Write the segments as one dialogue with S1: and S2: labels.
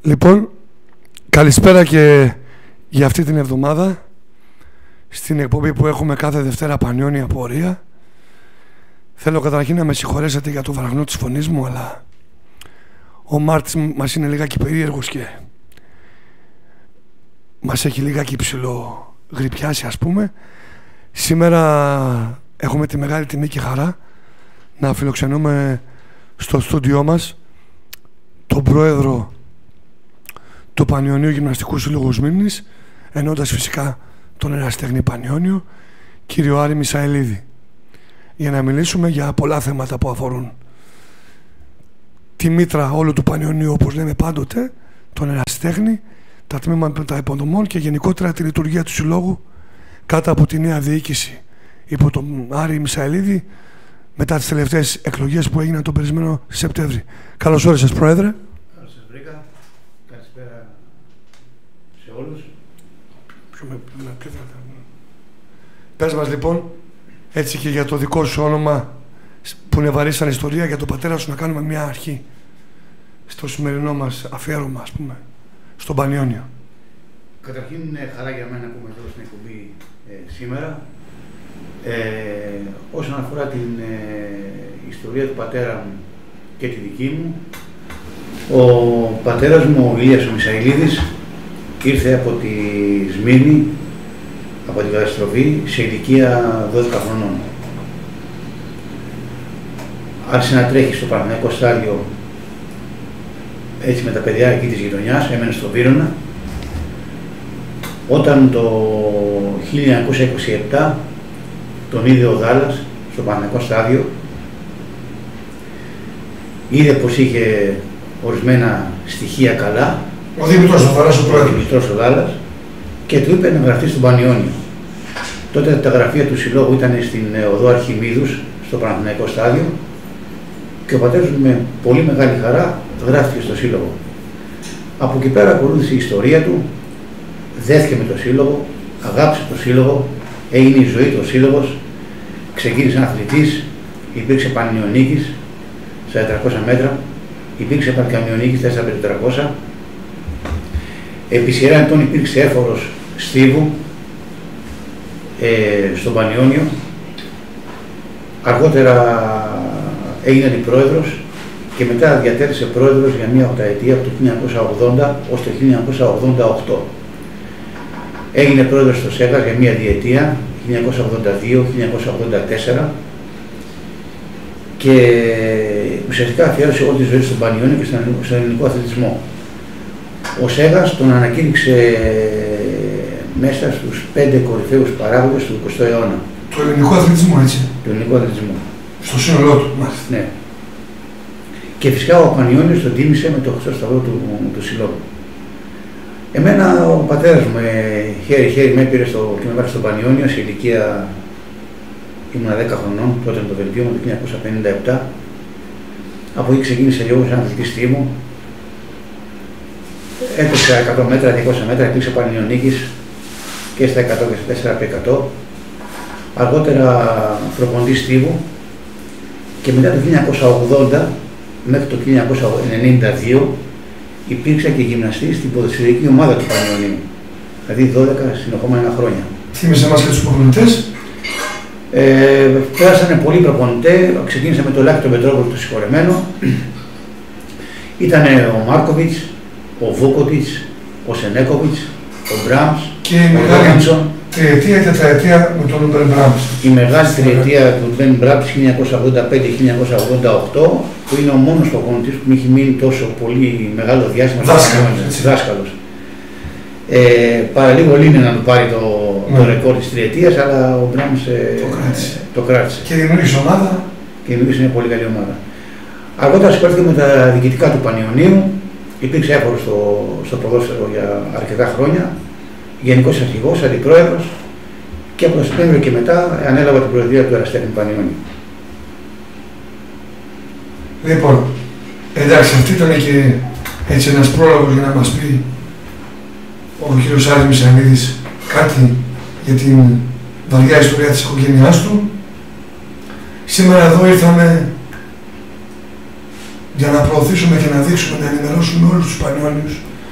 S1: Λοιπόν, καλησπέρα και για αυτή την εβδομάδα στην εκπομπή που έχουμε κάθε Δευτέρα Πανιόνια Πορεία. Θέλω καταρχήν να με συγχωρέσετε για το βραχνό της φωνής μου, αλλά ο Μάρτης μας είναι λιγάκι περίεργος και μας έχει λιγάκι ψηλό γρυπιάσει, ας πούμε. Σήμερα έχουμε τη μεγάλη τιμή και χαρά να φιλοξενούμε στο στούντιό μας τον πρόεδρο του Πανιωνίου Γυμναστικού Συλλόγου Σμύρνης, ενώντας φυσικά τον ερασιτέχνη Πανιόνιο, κύριο Άρη Μισαηλίδη, για να μιλήσουμε για πολλά θέματα που αφορούν τη μήτρα όλου του Πανιωνίου, όπως λέμε πάντοτε, τον ερασιτέχνη, τα τμήματα υποδομών και γενικότερα τη λειτουργία του Συλλόγου κάτω από τη νέα διοίκηση υπό τον Άρη Μισαηλίδη μετά τις τελευταίες εκλογές που έγιναν τον περισμένο Σεπτέμβρη. Καλώς όρισες, Πρόεδρε.
S2: Καλώς σας βρήκα. Καλησπέρα σε όλους.
S1: Πες μας λοιπόν, έτσι και για το δικό σου όνομα που είναι βαρύ σαν ιστορία, για τον πατέρα σου, να κάνουμε μια αρχή στο σημερινό μας αφιέρωμα, ας πούμε, στον Πανιόνιο.
S2: Καταρχήν είναι χαρά για μένα που είμαι εδώ στην εκπομπή σήμερα. Όσον αφορά την ιστορία του πατέρα μου και τη δική μου, ο πατέρας μου, ο Ηλίας ο Μισαηλίδης, ήρθε από τη Σμύρνη, από την καταστροφή, σε ηλικία 12 χρονών. Άρχισε να τρέχει στο Παναθηναϊκό στάδιο έτσι με τα παιδιά εκεί της γειτονιάς, έμενε στο Βύρωνα. Όταν το 1927 τον είδε ο Δάλλας στο Παναθηναϊκό στάδιο, είδε πως είχε ορισμένα στοιχεία καλά,
S1: Ο Δημητρός ο Δάλλας, ο πρόεδρος.
S2: Ο Δημητρός ο Δάλλας, και του είπε να γραφτεί στον Πανιόνιο. Τότε τα γραφεία του Συλλόγου ήταν στην οδό Αρχιμίδους, στο Παναθηναϊκό στάδιο, και ο πατέρας μου με πολύ μεγάλη χαρά γράφτηκε στο Σύλλογο. Από εκεί πέρα ακολούθησε η ιστορία του, δέθηκε με το Σύλλογο, αγάπησε το Σύλλογο, έγινε η ζωή του ο Σύλλογος, ξεκίνησε αθλητής, υπήρξε πανιονίκης στα 400 μέτρα, υπήρξε πανκαμιονίκης 4x400, επί σειρά ετών υπήρξε έφορος στίβου στον Πανιόνιο. Αργότερα έγινε αντιπρόεδρος και μετά διατέλεσε πρόεδρος για μία οχταετία από το 1980 ως το 1988. Έγινε πρόεδρος στο ΣΕΓΑΣ για μία διετία, 1982-1984, και ουσιαστικά αφιέρωσε όλη τη ζωή στον Πανιόνιο και στον ελληνικό αθλητισμό. Ο ΣΕΓΑΣ τον ανακήρυξε μέσα στους 5 κορυφαίους παράγοντες του 20ου αιώνα.
S1: Του ελληνικού αθλητισμού, έτσι.
S2: Του ελληνικού αθλητισμού.
S1: Στο σύνολό του, μάλιστα.
S2: Ναι. Και φυσικά ο Πανιόνιος τον τίμησε με το Χρυσό Σταυρό του Συλλόγου. Εμένα ο πατέρας μου χέρι-χέρι με έπειρε και με βάλε στο Πανιόνιο σε ηλικία, ήμουν 10 χρονών, τότε με το Βελγίο, το 1957. Από εκεί ξεκίνησε λίγο σαν αθλητική στήμου. Έπαιξα 100 μέτρα, 200 μέτρα, υπήρξε πανιονίκης και στα 100 και στα 4x100. Αργότερα προπονητής στίβου και μετά το 1980 μέχρι το 1992 υπήρξα και γυμναστής στην ποδοσφαιρική ομάδα του Πανιονίου, δηλαδή 12 συνεχόμενα χρόνια.
S1: Θύμισε μας και τους προπονητές.
S2: Πέρασανε πολλοί προπονητές, ξεκίνησα με το Λάκη τον Πετρόπουλο, το συγχωρεμένο. Ήταν ο Μάρκοβιτς, ο Βούκοτιτς, ο Σενέκοβιτς, ο Μπράμς,
S1: Και η
S2: ο
S1: μεγάλη
S2: Ρόμπινσον.
S1: τριετία και τετραετία με τον Μπεν Μπράμς.
S2: Η μεγάλη τριετία του Μπεν Μπράμς 1985-1988, που είναι ο μόνος προπονητής που μου έχει μείνει τόσο πολύ μεγάλο διάστημα. Δάσκαλος. Παραλίγο είναι να του πάρει το ρεκόρ της τριετίας, αλλά ο Μπράμς το κράτησε.
S1: Και δημιούργησε ομάδα.
S2: Και δημιούργησε μια πολύ καλή ομάδα. Αργότερα ασχολήθηκε με τα διοικητικά του Πανιωνίου, υπήρξε έφορος στο ποδόσφαιρο για αρκετά χρόνια, γενικός αρχηγός, αντιπρόεδρος, και από το Σεπτέμβριο και μετά ανέλαβα την προεδρία του ερασιτέχνη Πανιόνιου.
S1: Λοιπόν, εντάξει, αυτή ήταν και έτσι ένας πρόλογος για να μας πει ο κύριος Άρης Μισαηλίδης κάτι για την βαριά ιστορία της οικογένειάς του. Σήμερα εδώ ήρθαμε για να προωθήσουμε και να δείξουμε, να ενημερώσουμε όλους τους Πανιόνιους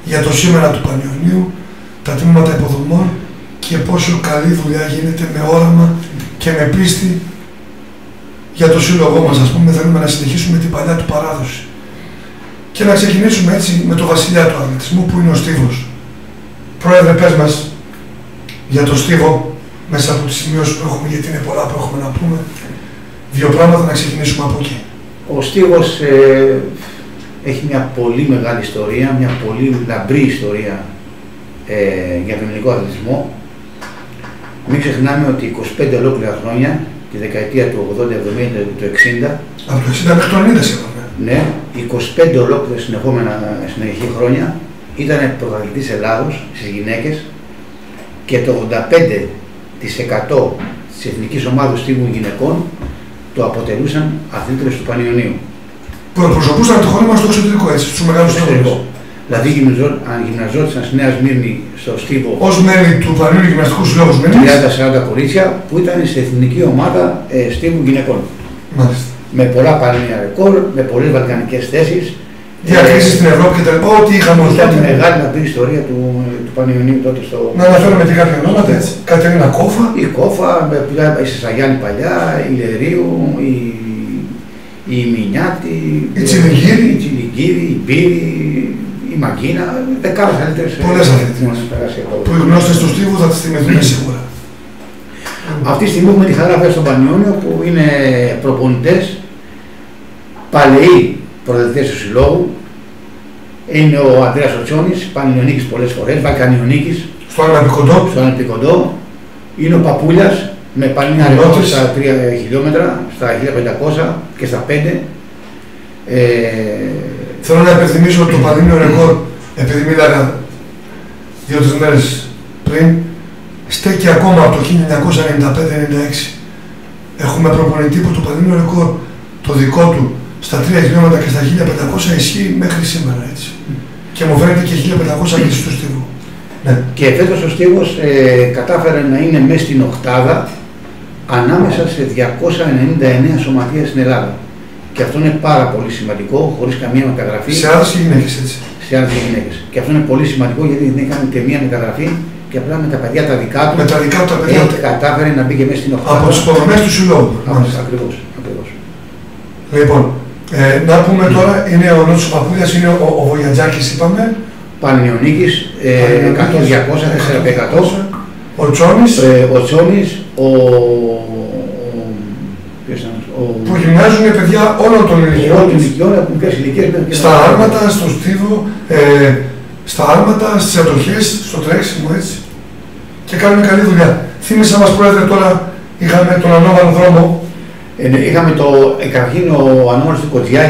S1: για το σήμερα του Πανιωνίου, τα τμήματα υποδομών και πόσο καλή δουλειά γίνεται με όραμα και με πίστη για το σύλλογό μας. Ας πούμε, θέλουμε να συνεχίσουμε την παλιά του παράδοση. Και να ξεκινήσουμε έτσι με το βασιλιά του αθλητισμού που είναι ο Στίβος. Πρόεδρε, πες μας για το Στίβο, μέσα από τις σημειώσεις που έχουμε, γιατί είναι πολλά που έχουμε να πούμε. Δύο πράγματα να ξεκινήσουμε από εκεί.
S2: Ο Στίβος έχει μια πολύ μεγάλη ιστορία, μια πολύ λαμπρή ιστορία για τον ελληνικό αθλητισμό. Μην ξεχνάμε ότι 25 ολόκληρα χρόνια, τη δεκαετία του 80, 70, του 60.
S1: Από το 60 μέχρι το 90 σίγουρα.
S2: Ναι, 25 ολόκληρα συνεχή χρόνια ήταν πρωταθλητής Ελλάδος στις γυναίκες και το 85% της εθνικής ομάδας Στίβου γυναικών το αποτελούσαν αθλήτρες του Πανιωνίου.
S1: Που εκπροσωπούσαν το χώρο μας στο εξωτερικό, έτσι, στους μεγάλους στόχους.
S2: Δηλαδή γυμναζόντουσαν στη Νέα Σμύρνη στο Στίβο
S1: ως μέλη του Πανιωνίου Γυμναστικού Συλλόγου Σμύρνης
S2: 30-40 κορίτσια που ήταν στην εθνική ομάδα Στίβου γυναικών.
S1: Μάλιστα.
S2: Με πολλά πανελλήνια ρεκόρ, με πολλές βαλκανικές θέσεις.
S1: Διακρίσεις στην Ευρώπη και τα λοιπά, ό,τι είχαμε ως τότε.
S2: Ήταν μεγάλη λαμπρή ιστορία του Πανιωνίου τότε στο.
S1: Να αναφέρουμε και κάποια ονόματα έτσι. Κατερίνα Κόφα.
S2: Η Κόφα, η Σεσαγιάννη παλιά, η Λερίου, η Μινιάτη,
S1: η Τσιλιγκύρη,
S2: η Μπύρη, η Μαγκίνα, δεκάδες αθλητές.
S1: Πολλές αθλητές. Που οι γνώστες του Στίβου θα τις θυμηθούν σίγουρα.
S2: Αυτή τη στιγμή έχουμε τη χαρά βέβαια στον Πανιώνιο που είναι προπονητές, παλαιοί πρωταθλητές του συλλόγου. Είναι ο Ανδρέας Οτσόνης, Πανιωνίκης πολλές φορές, Βαλκανιωνίκης.
S1: Στο Αναπικοντό.
S2: Στο Αναπικοντό. Είναι ο Παπούλιας με πανελλήνια ρεκόρ στα 3 χιλιόμετρα, στα 1500 και στα 5.
S1: Θέλω να υπενθυμίσω το πανελλήνιο ρεκόρ, επειδή μίλαγα 2-3 μέρες πριν, στέκει ακόμα από το 1995-96. Έχουμε προπονητή που το πανελλήνιο ρεκόρ, το δικό του, στα 3 χιλιόμετρα και στα 1500 ισχύει μέχρι σήμερα, έτσι. Και μου φαίνεται και 1500 και στο Στίβο. Ναι.
S2: Και φέτος ο Στίβος κατάφερε να είναι μέσα στην οκτάδα ανάμεσα σε 299 σωματείες στην Ελλάδα. Και αυτό είναι πάρα πολύ σημαντικό, χωρίς καμία μεταγραφή.
S1: Σε άντρες και γυναίκες, έτσι.
S2: Σε άντρες και γυναίκες. Και αυτό είναι πολύ σημαντικό γιατί δεν έκανε και μία μεταγραφή και απλά με τα παιδιά τα δικά του.
S1: Με τα δικά του τα παιδιά.
S2: Κατάφερε να μπει και μέσα στην οκτάδα.
S1: Από τις υποδομές του συλλόγου.
S2: Ακριβώς.
S1: Λοιπόν, να πούμε τώρα, είναι ο Νότος Παπούλιας, είναι ο Βογιατζάκης, είπαμε.
S2: Πανιωνίκης, 100-200, 4x100.
S1: Ο Τσόνης.
S2: Ο Τσόνης,
S1: που γυμνάζουν παιδιά όλων των ηλικιών.
S2: Από μικρές ηλικίες.
S1: Στα άρματα, στο Στίβο, στα άρματα, στις ατοχές, στο τρέξιμο, έτσι. Και κάνουν καλή δουλειά. Θύμισα μας, Πρόεδρε, τώρα είχαμε τον ανώμαλο δρόμο.
S2: Είχαμε καταρχήν ο ανώμαλος του Κοτζιά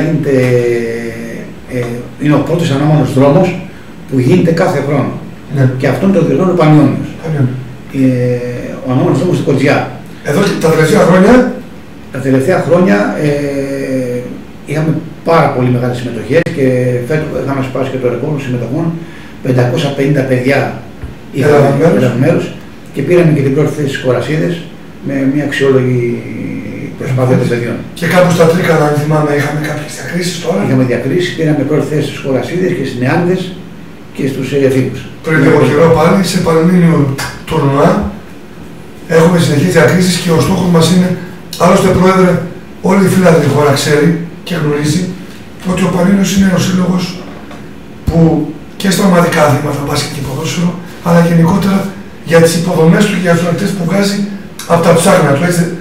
S2: είναι ο πρώτος ανώμαλος δρόμος που γίνεται κάθε χρόνο.
S1: Ναι.
S2: Και αυτόν το διοργανώνει ο Πανιώνιος. Ο ανώμαλος δρόμος του Κοτζιά.
S1: Εδώ και τα τελευταία χρόνια.
S2: Τα τελευταία χρόνια είχαμε πάρα πολύ μεγάλες συμμετοχές και φέτος είχαμε σπάσει και το ρεκόρ των συμμετοχών. 550 παιδιά είχαν μέρος και πήραμε και την πρώτη θέση στις Κορασίδες με μια αξιόλογη προσπάθεια των παιδιών.
S1: Και κάπου στα Τρίκαλα, αν θυμάμαι, είχαμε κάποιες διακρίσεις τώρα.
S2: Είχαμε διακρίσεις, πήραμε πρώτη θέση στους Κορασίδες και στις Νεάνδες και στους Εφήβους.
S1: Πριν λίγο καιρό πάλι σε πανελλήνιο τουρνουά έχουμε συνεχείς διακρίσεις και ο στόχος μας είναι, άλλωστε, Πρόεδρε, όλη η φίλη χώρα ξέρει και γνωρίζει ότι ο Πανελλήνιος είναι ο σύλλογος που και στα ομαδικά αθλήματα, μπάσκετ και ποδόσφαιρο, αλλά γενικότερα για τις υποδομές του και για τους αθλητές που βγάζει από τα ψάχνα του, έτσι,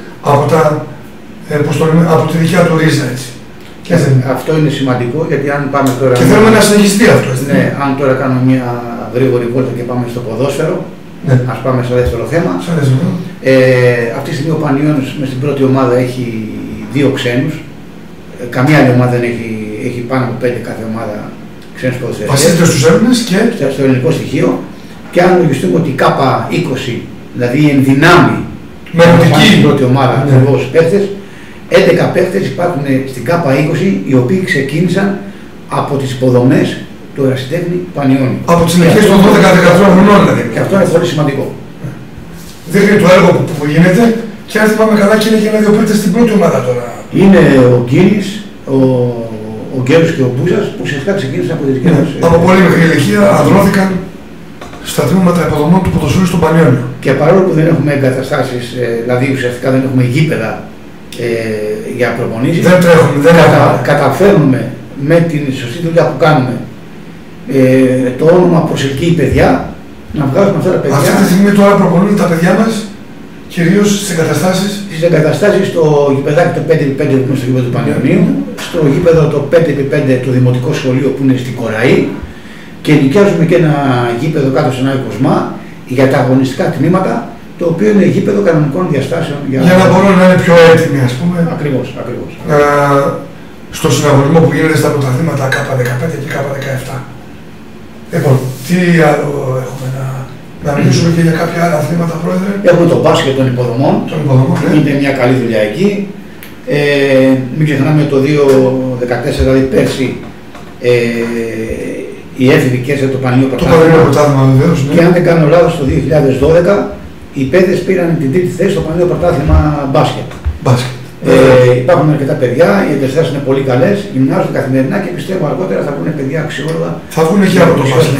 S1: από τη δικιά του ρίζα, έτσι.
S2: Αυτό είναι σημαντικό γιατί αν πάμε τώρα.
S1: Και θέλουμε να συνεχιστεί αυτό, έτσι.
S2: Ναι, αν τώρα κάνουμε μια γρήγορη βόλτα και πάμε στο ποδόσφαιρο,
S1: ναι.
S2: Ας πάμε στο δεύτερο θέμα. Αυτή τη στιγμή ο Πανιώνιος μες στην πρώτη ομάδα έχει 2 ξένους. Καμία άλλη ομάδα δεν έχει πάνω από 5 κάθε ομάδα ξένους ποδοσφαιριστές.
S1: Βασίζεται στους Έλληνες και
S2: στο ελληνικό στοιχείο. Και αν λογιστούμε ότι η K20, δηλαδή η ενδυνάμει στην πρώτη ομάδα, ακριβώς παίχτες, 11 παίχτες υπάρχουν στην K20 οι οποίοι ξεκίνησαν από τις υποδομές του ερασιτέχνη Πανιώνιου.
S1: Από τις ηλικίες των 12-13 χρονών δηλαδή.
S2: Και αυτό είναι πολύ σημαντικό.
S1: Δείχνει το έργο που γίνεται και αν θυμάμαι καλά και είναι και ένα-δύο παίκτες στην πρώτη ομάδα τώρα.
S2: Είναι ο Γκίνης, ο ο Γκέρος και ο Μπούζας που ουσιαστικά ξεκίνησαν από τις δικές.
S1: Από πολύ μεγάλη ηλικία ανδρώθηκαν στα τμήματα υποδομών του ποδοσφαίρου στον Πανιόνιο.
S2: Και παρόλο που δεν έχουμε εγκαταστάσεις, δηλαδή ουσιαστικά δεν έχουμε γήπεδα για προπονήσεις,
S1: δεν τρέχουμε,
S2: καταφέρνουμε με την σωστή δουλειά που κάνουμε το όνομα προσελκύει παιδιά, να βγάζουμε αυτά τα παιδιά.
S1: Αυτή τη στιγμή τώρα προπονούν τα παιδιά μας κυρίως στις εγκαταστάσεις.
S2: Στις εγκαταστάσεις στο γηπεδάκι το 5x5 που είναι στο γήπεδο του Πανιωνίου, στο γήπεδο το 5x5 το Δημοτικό Σχολείο που είναι στην Κοραή και νοικιάζουμε και ένα γήπεδο κάτω στον Άγιο Κοσμά για τα αγωνιστικά τμήματα, το οποίο είναι γήπεδο κανονικών διαστάσεων.
S1: Για να μπορούν να είναι πιο έτοιμοι, ας πούμε.
S2: Ακριβώς, ακριβώς.
S1: Στο συναγωνισμό που γίνεται στα πρωταθλήματα K15 και K17. Λοιπόν, τι άλλο έχουμε να μιλήσουμε και για κάποια άλλα αθλήματα, Πρόεδρε?
S2: Έχουμε το μπάσκετ των υποδομών.
S1: Ναι.
S2: Είναι μια καλή δουλειά εκεί. Μην ξεχνάμε το 2014, δηλαδή πέρσι, οι έφηβοι κέρδισαν το Πανελλήνιο
S1: Πρωτάθλημα. Ναι.
S2: Και αν δεν κάνω λάθος, το 2012 οι παιδες πήραν την τρίτη θέση στο Πανελλήνιο Πρωτάθλημα μπάσκετ. Υπάρχουν αρκετά παιδιά, οι εγκαταστάσεις είναι πολύ καλές, γυμνάζουν καθημερινά και πιστεύω αργότερα θα βγουν παιδιά αξιόλογα.
S1: Θα βγουν και από το μπάσκετ.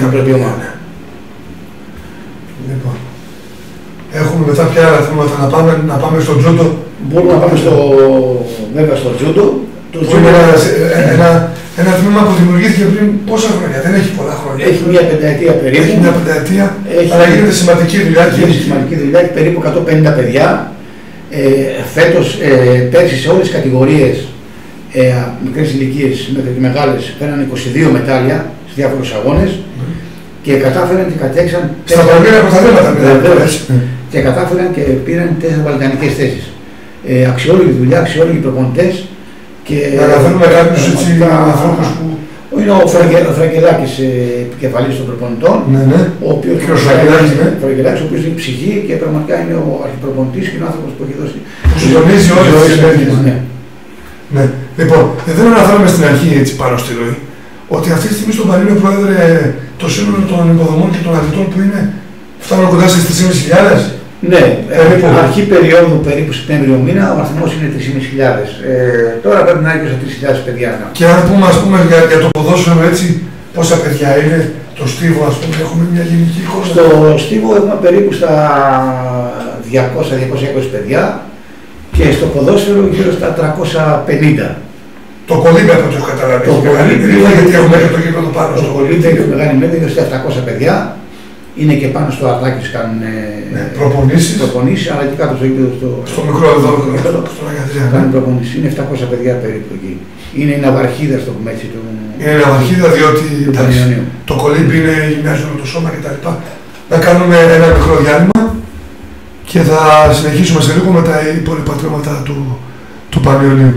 S1: Λοιπόν, έχουμε μετά ποια άλλα θέματα να πάμε στο τζούντο.
S2: Μπορούμε να πάμε βέβαια στο τζούντο.
S1: Είναι ένα τμήμα που δημιουργήθηκε πριν πόσα χρόνια, δεν έχει πολλά χρόνια.
S2: Έχει μια πενταετία περίπου.
S1: Έχει μια πενταετία, αλλά γίνεται σημαντική δουλειά.
S2: Γίνεται σημαντική δουλειά, έχει περίπου 150 παιδιά. Φέτος, πέρσι σε όλες τις κατηγορίες, μικρές ηλικίες μέχρι και μεγάλες, πέραν 22 μετάλλια σε διάφορους αγώνες και κατάφεραν και κατέξαν.
S1: Στα παραπέρα πρωταθλήματα
S2: και κατάφεραν και πήραν 4 βαλκανικές θέσεις. Αξιόλογη δουλειά, αξιόλογοι προπονητές.
S1: Να αναφέρουμε κάποιους ανθρώπους που.
S2: Είναι ο Φραγκελάκης επικεφαλής των προπονητών, ο οποίος είναι ψυχή και πραγματικά είναι ο αρχιπροπονητής και ο άνθρωπος που έχει δώσει.
S1: Που συντονίζει όλες τις ενέργειες. Ναι. Λοιπόν, δεν αναφέραμε στην αρχή έτσι πάνω στη ροή, ότι αυτή τη στιγμή στον Πανελλήνιο, Πρόεδρε, το σύνολο των υποδομών και των αθλητών που είναι φτάνουν κοντά στις 3.500.
S2: Ναι, αρχή περίοδου περίπου Σεπτέμβριο μήνα ο αριθμός είναι 3.500. Τώρα πρέπει να είναι και στα 3.000 παιδιά.
S1: Και αν πούμε, ας πούμε για το ποδόσφαιρο έτσι, πόσα παιδιά είναι, το Στίβο, ας πούμε, έχουμε μια γενική εικόνα.
S2: Στο Στίβο έχουμε περίπου στα 200-220 παιδιά και στο ποδόσφαιρο γύρω στα 350.
S1: Το κολύμπι από ό,τι έχω καταλάβει. Το κολύμπι, γιατί έχουμε και το γήπεδο πάνω.
S2: Το κολύμπι έχει μεγάλη μέθοδο, γύρω στα 700 παιδιά. Είναι και πάνω στο αρτάκι κάνουν προπονήσεις, αλλά και κάτω στο γήπεδο
S1: στο μικρό εδώ, στο Αγιατρία.
S2: Κάνουν προπονήσεις, είναι 700 παιδιά περίπου εκεί. Είναι η ναυαρχίδα, στο πούμε έτσι.
S1: Είναι η ναυαρχίδα, διότι το κολύμπι είναι γυμνάζει όλο το σώμα κτλ. Να κάνουμε ένα μικρό διάλειμμα και θα συνεχίσουμε σε λίγο με τα υπόλοιπα τμήματα του Πανιωνίου.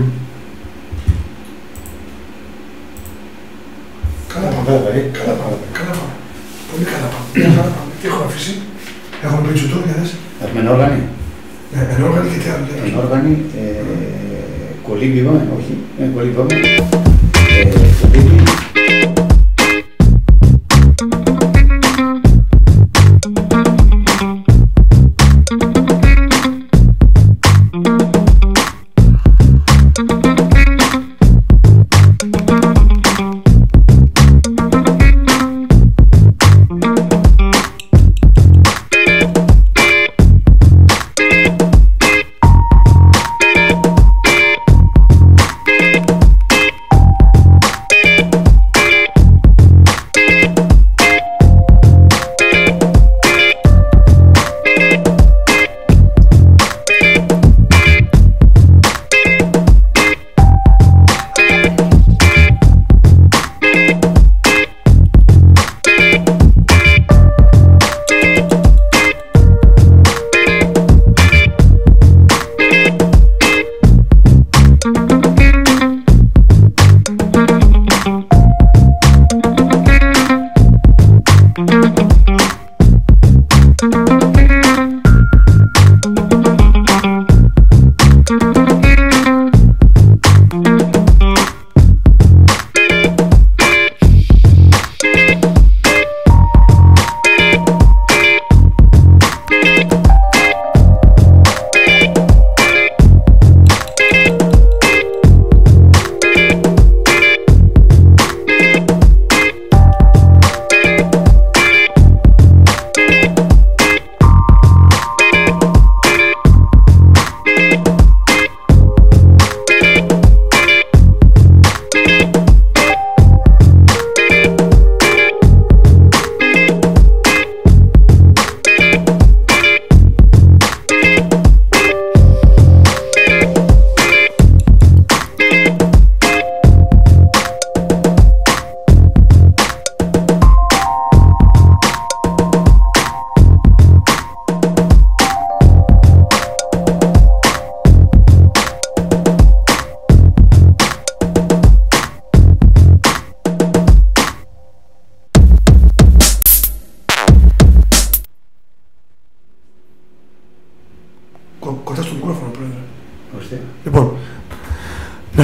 S1: Καλά πάμε. Πολύ καλά πάμε. Τι έχω αφήσει. Έχουμε πει τσουτούρ, για δες.
S2: Ενόργανη.
S1: Ναι, ενόργανη και τι άλλο.
S2: Ενόργανη, κολύμπι είπαμε, όχι. Κολύμπι είπαμε.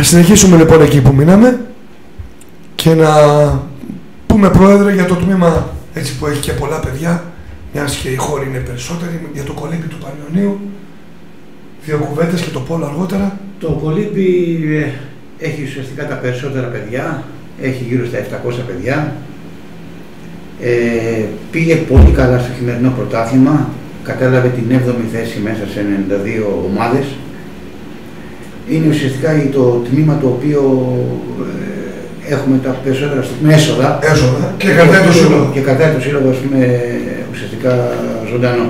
S1: Να συνεχίσουμε λοιπόν εκεί που μείναμε και να πούμε, Πρόεδρε, για το τμήμα έτσι που έχει και πολλά παιδιά, μιας και οι χώροι είναι περισσότεροι, για το κολύμπι του Πανιωνίου. 2 κουβέντες και το πόλο αργότερα.
S2: Το κολύμπι έχει ουσιαστικά τα περισσότερα παιδιά, έχει γύρω στα 700 παιδιά. Πήγε πολύ καλά στο χειμερινό πρωτάθλημα, κατέλαβε την 7η θέση μέσα σε 92 ομάδες. Είναι ουσιαστικά το τμήμα το οποίο έχουμε τα περισσότερα έσοδα
S1: Και κρατάει το σύλλογο.
S2: Και κρατάει το σύλλογο, ας πούμε, ουσιαστικά ζωντανό.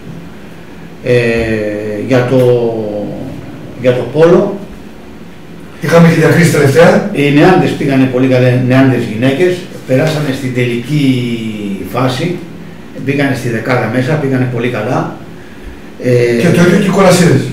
S2: Για το πόλο,
S1: είχαμε και διακρίσεις τελευταία.
S2: οι νεάντες πήγανε πολύ καλά, νεάντες γυναίκες, περάσανε στην τελική φάση, μπήκανε στη δεκάδα μέσα, πήγανε πολύ καλά.
S1: Και το ίδιο και οι κορασίδες.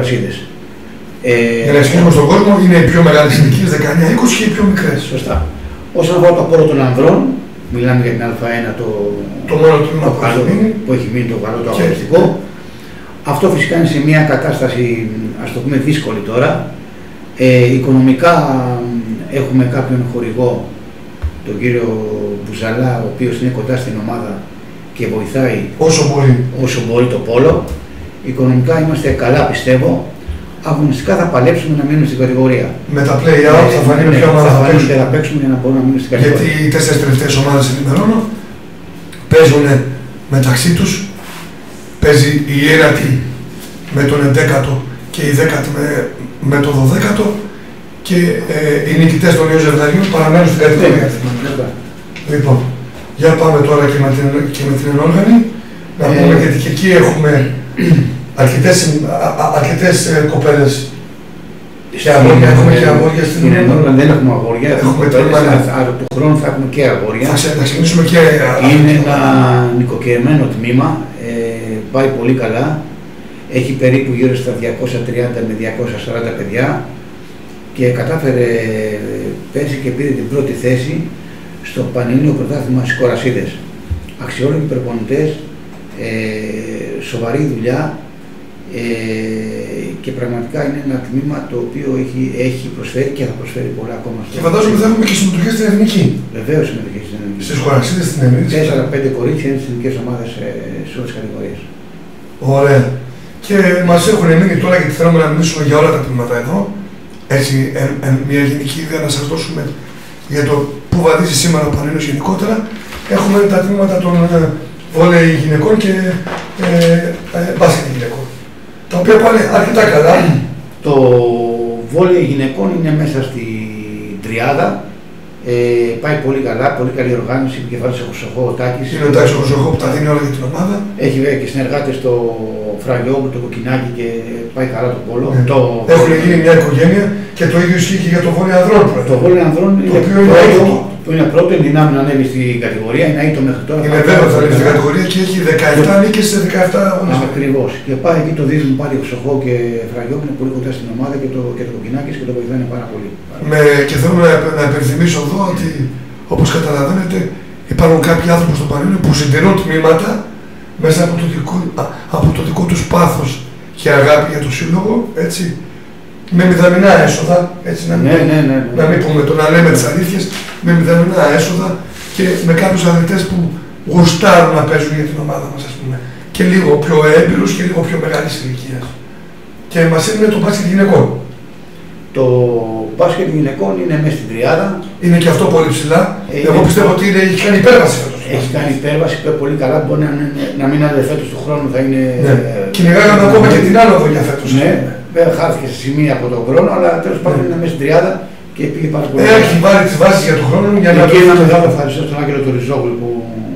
S1: Για να εξηγήσουμε στον κόσμο, είναι οι πιο μεγάλες ηλικίες, 19-20, και οι πιο μικρές.
S2: Σωστά. Όσον αφορά το πόλο των ανδρών, μιλάμε για την Α1,
S1: το μόνο τμήμα
S2: που έχει μείνει το καλό το αγωνιστικό. Αυτό φυσικά είναι σε μια κατάσταση, ας το πούμε, δύσκολη τώρα. Οικονομικά έχουμε κάποιον χορηγό, τον κύριο Μπουζαλά, ο οποίος είναι κοντά στην ομάδα και βοηθάει όσο μπορεί το πόλο. Οικονομικά είμαστε καλά, πιστεύω. Αγωνιστικά θα παλέψουμε να μείνουμε στην κατηγορία.
S1: Με τα play-out θα φανεί ποια ομάδα
S2: θα παίξουμε για να μπορούμε να μείνουμε στην κατηγορία.
S1: Γιατί οι 4 τελευταίες ομάδες ενημερώνω παίζουν μεταξύ τους. Παίζει η 9η με τον 11ο και η 10η με τον 12ο, και οι νικητές των 2 ζευγαριών παραμένουν στην κατηγορία. Λοιπόν, για πάμε τώρα και με την ενόργανη. Να πούμε, γιατί και εκεί έχουμε αρκετές κοπέλες και αγόρια. Έχουμε και αγόρια στην
S2: ενόργανη. Δεν έχουμε αγόρια, άρα του χρόνου θα έχουμε και αγόρια.
S1: Θα ξεκινήσουμε και
S2: είναι ένα νοικοκυριμένο τμήμα, πάει πολύ καλά. Έχει περίπου γύρω στα 230 με 240 παιδιά και κατάφερε πέρσι και πήρε την πρώτη θέση στο Πανελλήνιο Πρωτάθλημα στις Κορασίδες. Αξιόλογοι προπονητές, σοβαρή δουλειά, και πραγματικά είναι ένα τμήμα το οποίο έχει προσφέρει και θα προσφέρει πολλά ακόμα.
S1: Και φαντάζομαι θα έχουμε και συμμετοχές στην εθνική.
S2: Βεβαίως συμμετοχές στην εθνική.
S1: Στις Κορασίδες στην εθνική.
S2: 4-5 κορίτσια είναι στις εθνικές ομάδες σε όλες τις κατηγορίες.
S1: Ωραία. Και μας έχουν μείνει τώρα, γιατί θέλουμε να μιλήσουμε για όλα τα τμήματα εδώ. Έτσι, μια γενική ιδέα να σας δώσουμε για το που βαδίζει σήμερα ο Πανελλήνιος γενικότερα. Έχουμε τα τμήματα των βόλεϊ γυναικών και μπάσκετ γυναικών, τα οποία πάνε αρκετά καλά.
S2: Το βόλεϊ γυναικών είναι μέσα στη τριάδα. Πάει πολύ καλά, πολύ καλή οργάνωση. Επικεφαλής ο Χρυσοχό, ο Τάκης.
S1: Είναι ο Τάκης ο Χρυσοχό που τα δίνει όλα για την ομάδα.
S2: Έχει βέβαια και συνεργάτες το Φραγιόγλου, το Κοκκινάκι, και πάει καλά το πόλο.
S1: Έχουν γίνει μια οικογένεια, και το ίδιο ισχύει και για το βόλεϊ ανδρών.
S2: Το βόλεϊ ανδρών είναι πρώτο, είναι δυνάμει να ανέβει στην κατηγορία, είναι αίτητο μέχρι τώρα.
S1: Είναι βέβαιο θα ανέβει στην κατηγορία και έχει 17 νίκες σε 17 αγώνες.
S2: Ακριβώς. Και πάει εκεί το δίδυμο πάλι ο Χρυσοχό και Φραγιόγλου, είναι πολύ κοντά στην ομάδα, και το Κοκκινάκι, και το βοηθάνε πάρα πολύ.
S1: Και θέλω να υπενθυμίσω εδώ ότι, όπως καταλαβαίνετε, υπάρχουν κάποιοι άνθρωποι στο Πανελλήνιο που συντηρούν τμήματα μέσα από το δικό τους πάθος και αγάπη για το σύλλογο, έτσι, με μηδαμινά έσοδα, έτσι, να μην πούμε το να λέμε τις αλήθειες, με μηδαμινά έσοδα και με κάποιους αθλητές που γουστάρουν να παίζουν για την ομάδα μας, ας πούμε, και λίγο πιο έμπειρους και λίγο πιο μεγάλης ηλικίας. Και μας είναι το μπάσκετ γυναικών.
S2: Το μπάσκετ γυναικών είναι μέσα στην τριάδα.
S1: Είναι και αυτό πολύ ψηλά. Εγώ πιστεύω ότι έχει κάνει υπέρβαση φέτος.
S2: Έχει κάνει υπέρβαση, πολύ καλά. Μπορεί να μην είναι φέτος του χρόνου, θα είναι.
S1: Ναι. Κυνηγάγαμε ακόμα και την άνοδο για φέτος.
S2: Ναι, βέβαια χάθηκε σε σημεία από τον χρόνο, αλλά τέλος πάντων είναι μέσα στην τριάδα και πήγε πάρα πολύ.
S1: Έχει βάλει τις βάσεις για τον χρόνο για να.
S2: Και ένα μεγάλο ευχαριστώ στον Άγγελο του Ριζόγλου που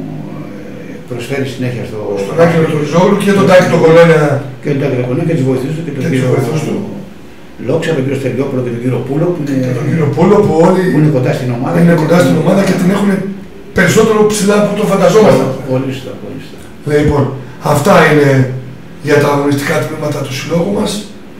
S2: προσφέρει συνέχεια
S1: στον Άγγελο του Ριζόγλου και τον Τάκη τον Κολένα.
S2: Και τον Τάκη τον Κολένα και τους βοηθούς του και τον κύριο Λόξα, τον κύριο Στεριόπουλο και τον κύριο Πούλο
S1: που όλοι
S2: είναι κοντά στην ομάδα.
S1: Είναι κοντά στην ομάδα και την έχουν περισσότερο ψηλά από το φανταζόμασταν.
S2: Πολύ σωστά.
S1: Λοιπόν, αυτά είναι για τα αγωνιστικά τμήματα του συλλόγου μας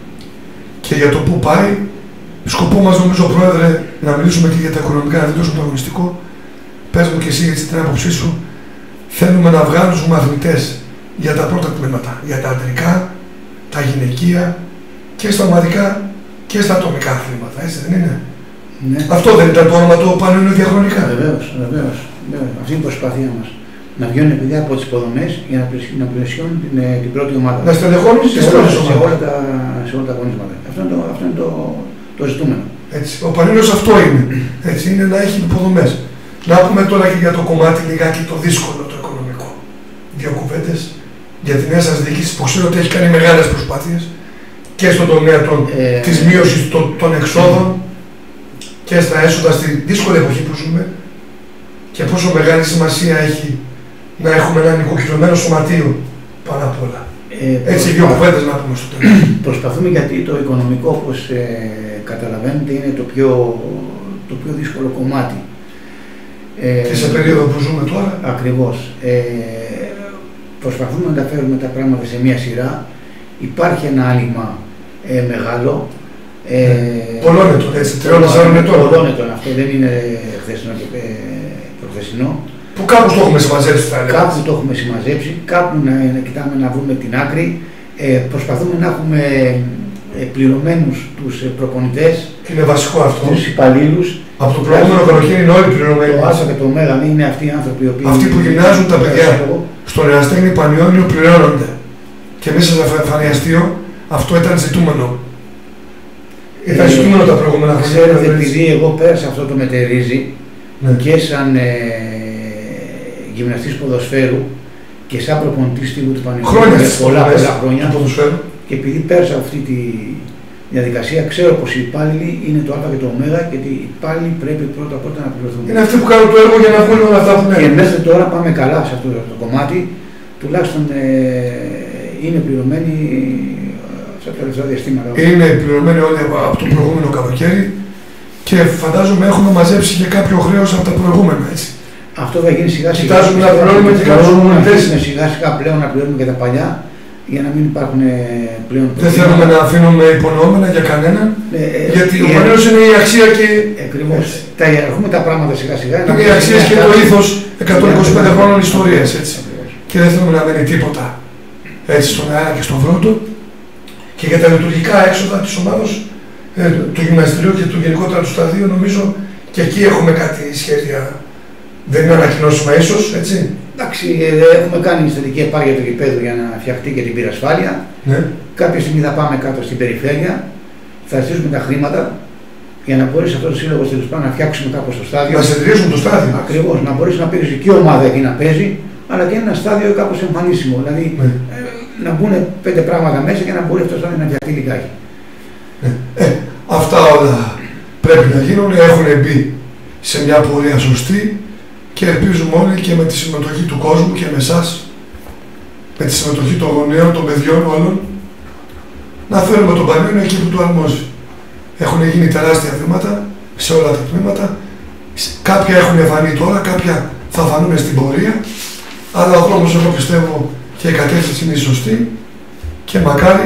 S1: και για το πού πάει. Σκοπό μας, νομίζω, Πρόεδρε, να μιλήσουμε και για τα οικονομικά, να δηλώσουμε το αγωνιστικό. Πες μου και εσύ έτσι την άποψή σου. Θέλουμε να βγάλουμε αθλητές για τα πρώτα τμήματα, για τα αντρικά, τα γυναικεία και στα ομαδικά και στα ατομικά αθλήματα, έτσι δεν είναι?
S2: Ναι.
S1: Αυτό δεν ήταν το όνομα του Πανελληνίου διαχρονικά?
S2: Βεβαίως. Αυτή είναι η προσπάθειά μας. Να βγαίνουν παιδιά από τις υποδομές για να πλαισιώνουν την πρώτη ομάδα.
S1: Να στελεχώνουν τις πρώτες ομάδες.
S2: Σε όλα τα αγωνίσματα. Αυτό είναι το ζητούμενο.
S1: Έτσι. Ο Πανελλήνιος αυτό είναι. Έτσι, είναι να έχει υποδομές. Να πούμε τώρα και για το κομμάτι λιγάκι το δύσκολο, το οικονομικό. Δύο κουβέντες για τη νέα σας διοίκηση που ξέρω ότι έχει κάνει μεγάλες προσπάθειες και στον τομέα της μείωσης των εξόδων και στα έσοδα στη δύσκολη εποχή που ζούμε και πόσο μεγάλη σημασία έχει να έχουμε ένα νοικοκυρωμένο σωματείο πάνω απ' όλα. Έτσι, δύο κουβέντες να πούμε στο τέλος.
S2: Προσπαθούμε γιατί το οικονομικό, όπως καταλαβαίνετε, είναι το πιο δύσκολο κομμάτι.
S1: Και σε περίοδο που ζούμε τώρα.
S2: Ακριβώς. Προσπαθούμε να τα φέρουμε τα πράγματα σε μια σειρά. Υπάρχει ένα άνοιγμα μεγάλο.
S1: Πολλών ετών, έτσι, 3-4 ετών.
S2: Πολλών ετών, αυτό δεν είναι χθεσινό και προχθεσινό.
S1: Που κάπου το έχουμε συμμαζέψει, θα έλεγα.
S2: Κάπου το έχουμε συμμαζέψει, κάπου να κοιτάμε να βρούμε την άκρη. Προσπαθούμε να έχουμε πληρωμένους τους προπονητές.
S1: Είναι βασικό αυτό.
S2: Τους υπαλλήλους.
S1: Από το προηγούμενο καλοκαίρι είναι όλοι πληρωμένοι.
S2: Το Άσο και το Μέγα είναι αυτοί οι άνθρωποι οι οποίοι.
S1: Αυτοί που γυμνάζουν τα παιδιά στον Εραστέχνη Πανιόνιο πληρώνονται. Και μέσα σε φανιαστείο αυτό ήταν ζητούμενο. Ήταν ζητούμενο τα προηγούμενα χρόνια.
S2: Ξέρετε, επειδή εγώ πέρασα αυτό το μετερίζει και σαν γυμναστής ποδοσφαίρου και σαν προπονητής τύπου του Πανεπιστημίου πολλά χρόνια και επειδή πέρασα αυτή τη διαδικασία, ξέρω πως οι υπάλληλοι είναι το Α και το Ω και ότι οι υπάλληλοι πρέπει πρώτα να πληρωθούν.
S1: Είναι αυτοί που κάνουν το έργο για να βγουν όλα αυτά που λένε.
S2: Και μέχρι τώρα πάμε καλά σε αυτό το κομμάτι, τουλάχιστον είναι πληρωμένοι στα τελευταία διαστήματα.
S1: Είναι πληρωμένοι όλοι από το προηγούμενο καλοκαίρι και φαντάζομαι έχουμε μαζέψει και κάποιο χρέος από τα προηγούμενα, έτσι.
S2: Αυτό θα γίνει σιγά σιγά.
S1: Κοιτάζουμε να πληρώνουμε και κάποιους προπονητές.
S2: Σιγά σιγά πλέον να πληρώνουμε και τα παλιά για να μην υπάρχουν πλέον.
S1: Δεν θέλουμε να αφήνουμε υπονοούμενα για κανέναν. Γιατί ο Πανελλήνιος είναι η αξία και.
S2: Ακριβώς. Τα ιεραρχούμε τα πράγματα σιγά σιγά.
S1: Είναι οι αξίες και το ήθος 125 χρόνων ιστορίας. Και δεν θέλουμε να μένει τίποτα έτσι στον αέρα και στον βρόντο. Και για τα λειτουργικά έξοδα της ομάδας, του γυμναστηρίου και του γενικότερα του σταδίου, νομίζω και εκεί έχουμε κάτι σχέδια. Δεν είναι ανακοινώσιμα ίσως, έτσι.
S2: Εντάξει, έχουμε κάνει στατική επάρκεια του γηπέδου για να φτιαχτεί και την πυρασφάλεια.
S1: Ναι.
S2: Κάποια στιγμή θα πάμε κάτω στην περιφέρεια, θα στήσουμε τα χρήματα για να μπορέσει αυτό το σύλλογο τέλος πάντων να φτιάξουμε κάπως το στάδιο.
S1: Να συντηρήσουμε το στάδιο.
S2: Ακριβώς, να μπορέσει να παίζει και ομάδα εκεί να παίζει, αλλά και ένα στάδιο κάπως εμφανίσιμο. Δηλαδή να μπουν 5 πράγματα μέσα και να μπορεί αυτό το στάδιο να φτιαχτεί λιγάκι.
S1: Αυτά όλα πρέπει να γίνουν, έχουν μπει σε μια πορεία σωστή. Και ελπίζουμε όλοι και με τη συμμετοχή του κόσμου και με εσάς, με τη συμμετοχή των γονέων, των παιδιών όλων, να φέρουμε τον Πανελλήνιο εκεί που του αρμόζει. Έχουν γίνει τεράστια βήματα σε όλα τα τμήματα. Κάποια έχουν φανεί τώρα, κάποια θα φανούν στην πορεία. Αλλά ο δρόμος, εγώ πιστεύω, και η κατεύθυνση είναι η σωστή και μακάρι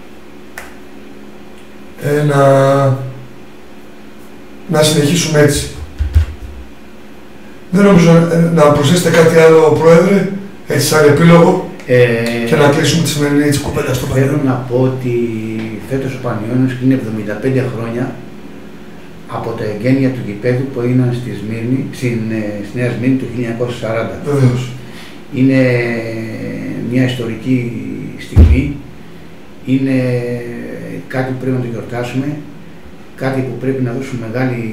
S1: να συνεχίσουμε έτσι. Δεν νομίζω να προσθέσετε κάτι άλλο, Πρόεδρε, έτσι σαν επίλογο και να κλείσουμε τη σημερινή έτσι κουβέντα στο Πανελλήνιο.
S2: Θέλω να πω ότι φέτος ο Πανιόνιος είναι 75 χρόνια από τα εγγένεια του γηπέδου που έγιναν στη Νέα Σμύρνη το 1940.
S1: Βεβαίως.
S2: Είναι μια ιστορική στιγμή, είναι κάτι που πρέπει να το γιορτάσουμε, κάτι που πρέπει να δώσουμε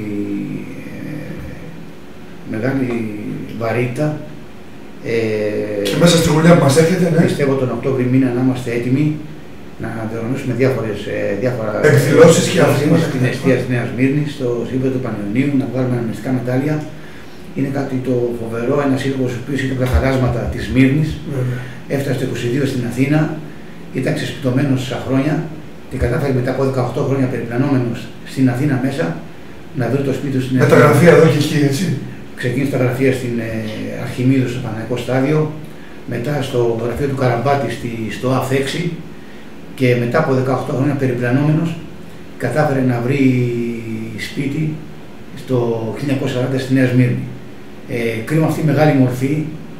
S2: μεγάλη βαρύτητα.
S1: Και μέσα στη χρονιά που μας έρχεται, ναι.
S2: Πιστεύω τον Οκτώβρη μήνα να είμαστε έτοιμοι να διοργανώσουμε διάφορα
S1: εκδηλώσεις και αθλήματα
S2: στην εστία της Νέας Σμύρνης, στο γήπεδο του Πανελληνίου, να βγάλουμε αναμνηστικά μετάλλια. Είναι κάτι το φοβερό, ένα σύλλογος ο οποίος είχε τα χαράσματα της Σμύρνης, έφτασε το 22 στην Αθήνα, ήταν ξεσπιτωμένος στα χρόνια και κατάφερε μετά από 18 χρόνια περιπλανόμενος στην Αθήνα μέσα να βρει το σπίτι του στην
S1: Ελλάδα. Με τα γραφεία εδώ και εκεί, έτσι.
S2: Ξεκίνησε τα γραφεία στην Αρχιμίδου στο Παναθηναϊκό Στάδιο, μετά στο γραφείο του Καραμπάτη στο ΑΦ6 και μετά από 18 χρόνια περιπλανόμενος κατάφερε να βρει σπίτι στο 1940 στη Νέα Σμύρνη. Κρίμα αυτή η μεγάλη μορφή,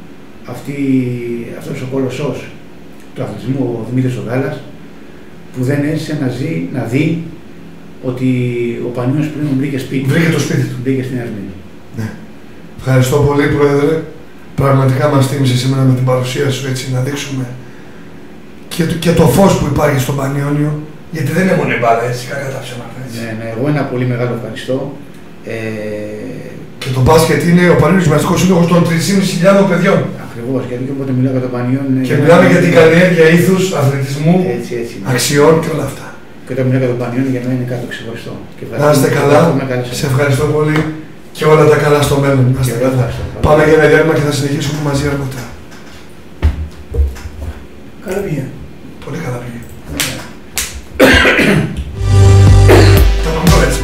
S2: αυτός ο κολοσσός του αθλητισμού, ο Δημήτρης ο Γάλλας, που δεν έζησε να δει ότι ο Πανιώνιος πλέον βρήκε σπίτι.
S1: Βρήκε το σπίτι του.
S2: Βρήκε στην Ερμήνη.
S1: Ναι. Ευχαριστώ πολύ, Πρόεδρε. Πραγματικά μας τίμησε σήμερα με την παρουσία σου, έτσι, να δείξουμε και το φως που υπάρχει στον Πανιώνιο, γιατί δεν είναι μόνο η μπάλα, έτσι, κακά τα ψέματα.
S2: Ναι, εγώ ένα πολύ μεγάλο ευχαριστώ.
S1: Και το μπάσκετ είναι ο Πανιώνιος Γυμναστικός Σύλλογος των 3.500 παιδιών.
S2: Ακριβώς, γιατί και όποτε μιλάω για το Πανιώνιο.
S1: Και μιλάμε για την καλλιέργεια ήθους, αθλητισμού, αξιών και όλα αυτά.
S2: Και όταν μιλάω για το Πανιώνιο, για μένα είναι κάτι ξεχωριστό.
S1: Να είστε καλά, σε ευχαριστώ πολύ και όλα τα καλά στο μέλλον. Να είστε καλά. Πάμε για ένα διάλειμμα και θα συνεχίσουμε μαζί αργότερα. Καλά πήγε. Πολύ καλά πήγε. Τα πάμε έτσι.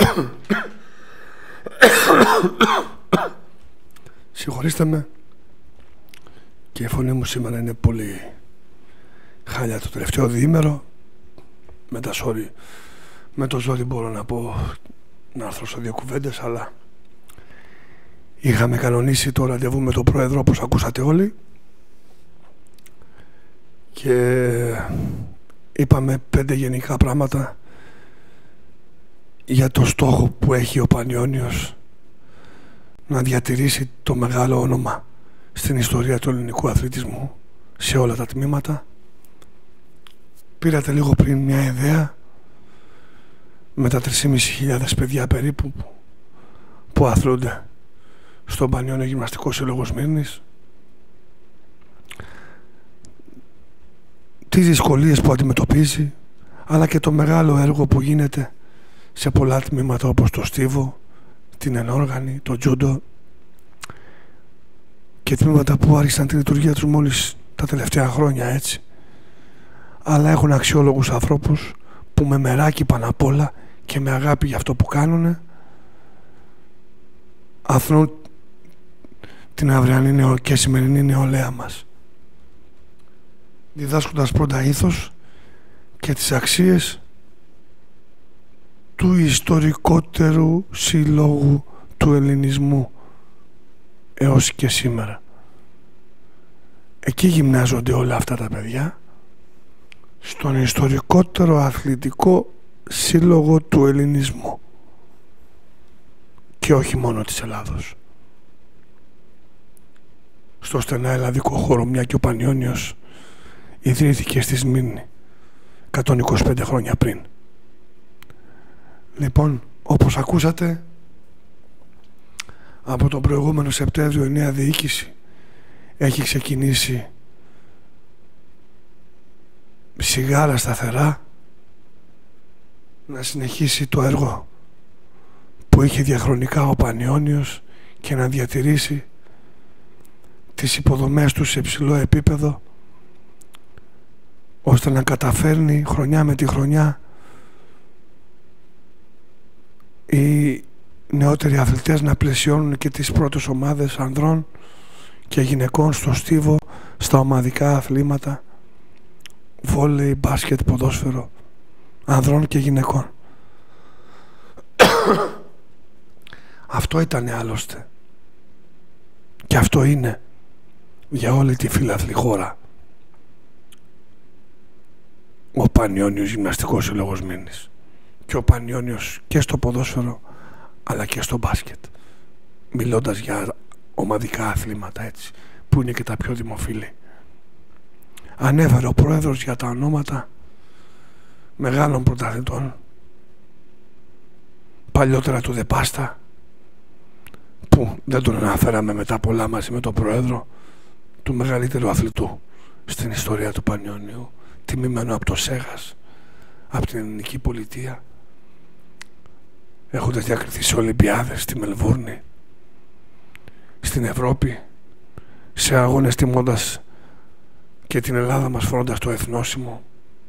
S1: Συγχωρήστε με, και η φωνή μου σήμερα είναι πολύ χάλια το τελευταίο διήμερο. Με το ζόρι μπορώ να πω, να έρθω σε 2 κουβέντες, αλλά είχαμε κανονίσει το ραντεβού με τον Πρόεδρο, όπως ακούσατε όλοι, και είπαμε 5 γενικά πράγματα για το στόχο που έχει ο Πανιώνιος να διατηρήσει το μεγάλο όνομα στην ιστορία του ελληνικού αθλητισμού σε όλα τα τμήματα. Πήρατε λίγο πριν μια ιδέα με τα 3.500 παιδιά περίπου που αθλούνται στον Πανιώνιο Γυμναστικό Σύλλογο Σμύρνης, τις δυσκολίες που αντιμετωπίζει, αλλά και το μεγάλο έργο που γίνεται σε πολλά τμήματα όπως το στίβο, την ενόργανη, το τζούντο, και τμήματα που άρχισαν τη λειτουργία τους μόλις τα τελευταία χρόνια, έτσι, αλλά έχουν αξιόλογους ανθρώπους που με μεράκι πάνω απ' όλα και με αγάπη για αυτό που κάνουνε αθλούν την αυριανή και σημερινή νεολαία μας, διδάσκοντας πρώτα ήθος και τις αξίες του ιστορικότερου συλλόγου του ελληνισμού έως και σήμερα. Εκεί γυμνάζονται όλα αυτά τα παιδιά, στον ιστορικότερο αθλητικό σύλλογο του ελληνισμού, και όχι μόνο της Ελλάδος, στο στενά ελλαδικό χώρο, μια και ο Πανιώνιος ιδρύθηκε στη Σμύρνη 125 χρόνια πριν. Λοιπόν, όπως ακούσατε, από τον προηγούμενο Σεπτέμβριο η νέα διοίκηση έχει ξεκινήσει σιγάρα σταθερά να συνεχίσει το έργο που είχε διαχρονικά ο Πανιώνιος και να διατηρήσει τις υποδομές του σε υψηλό επίπεδο, ώστε να καταφέρνει χρονιά με τη χρονιά οι νεότεροι αθλητές να πλαισιώνουν και τις πρώτες ομάδες ανδρών και γυναικών στο στίβο, στα ομαδικά αθλήματα βόλεϊ, μπάσκετ, ποδόσφαιρο, ανδρών και γυναικών. Αυτό ήταν άλλωστε, και αυτό είναι για όλη τη φιλαθλή χώρα ο Πανιώνιος Γυμναστικός Σύλλογος Σμύρνης, και ο Πανιώνιος και στο ποδόσφαιρο αλλά και στο μπάσκετ, μιλώντας για ομαδικά αθλήματα, έτσι, που είναι και τα πιο δημοφιλή. Ανέφερε ο Πρόεδρος για τα ονόματα μεγάλων πρωταθλητών, παλιότερα του Δεπάστα, που δεν τον αναφέραμε μετά πολλά μαζί με τον Πρόεδρο, του μεγαλύτερου αθλητού στην ιστορία του Πανιώνιου, τιμημένο από το ΣΕΓΑΣ, από την ελληνική πολιτεία, έχοντας διακριθεί σε Ολυμπιάδες στη Μελβούρνη, στην Ευρώπη, σε αγώνες τιμώντας και την Ελλάδα μας, φορώντας το εθνόσημο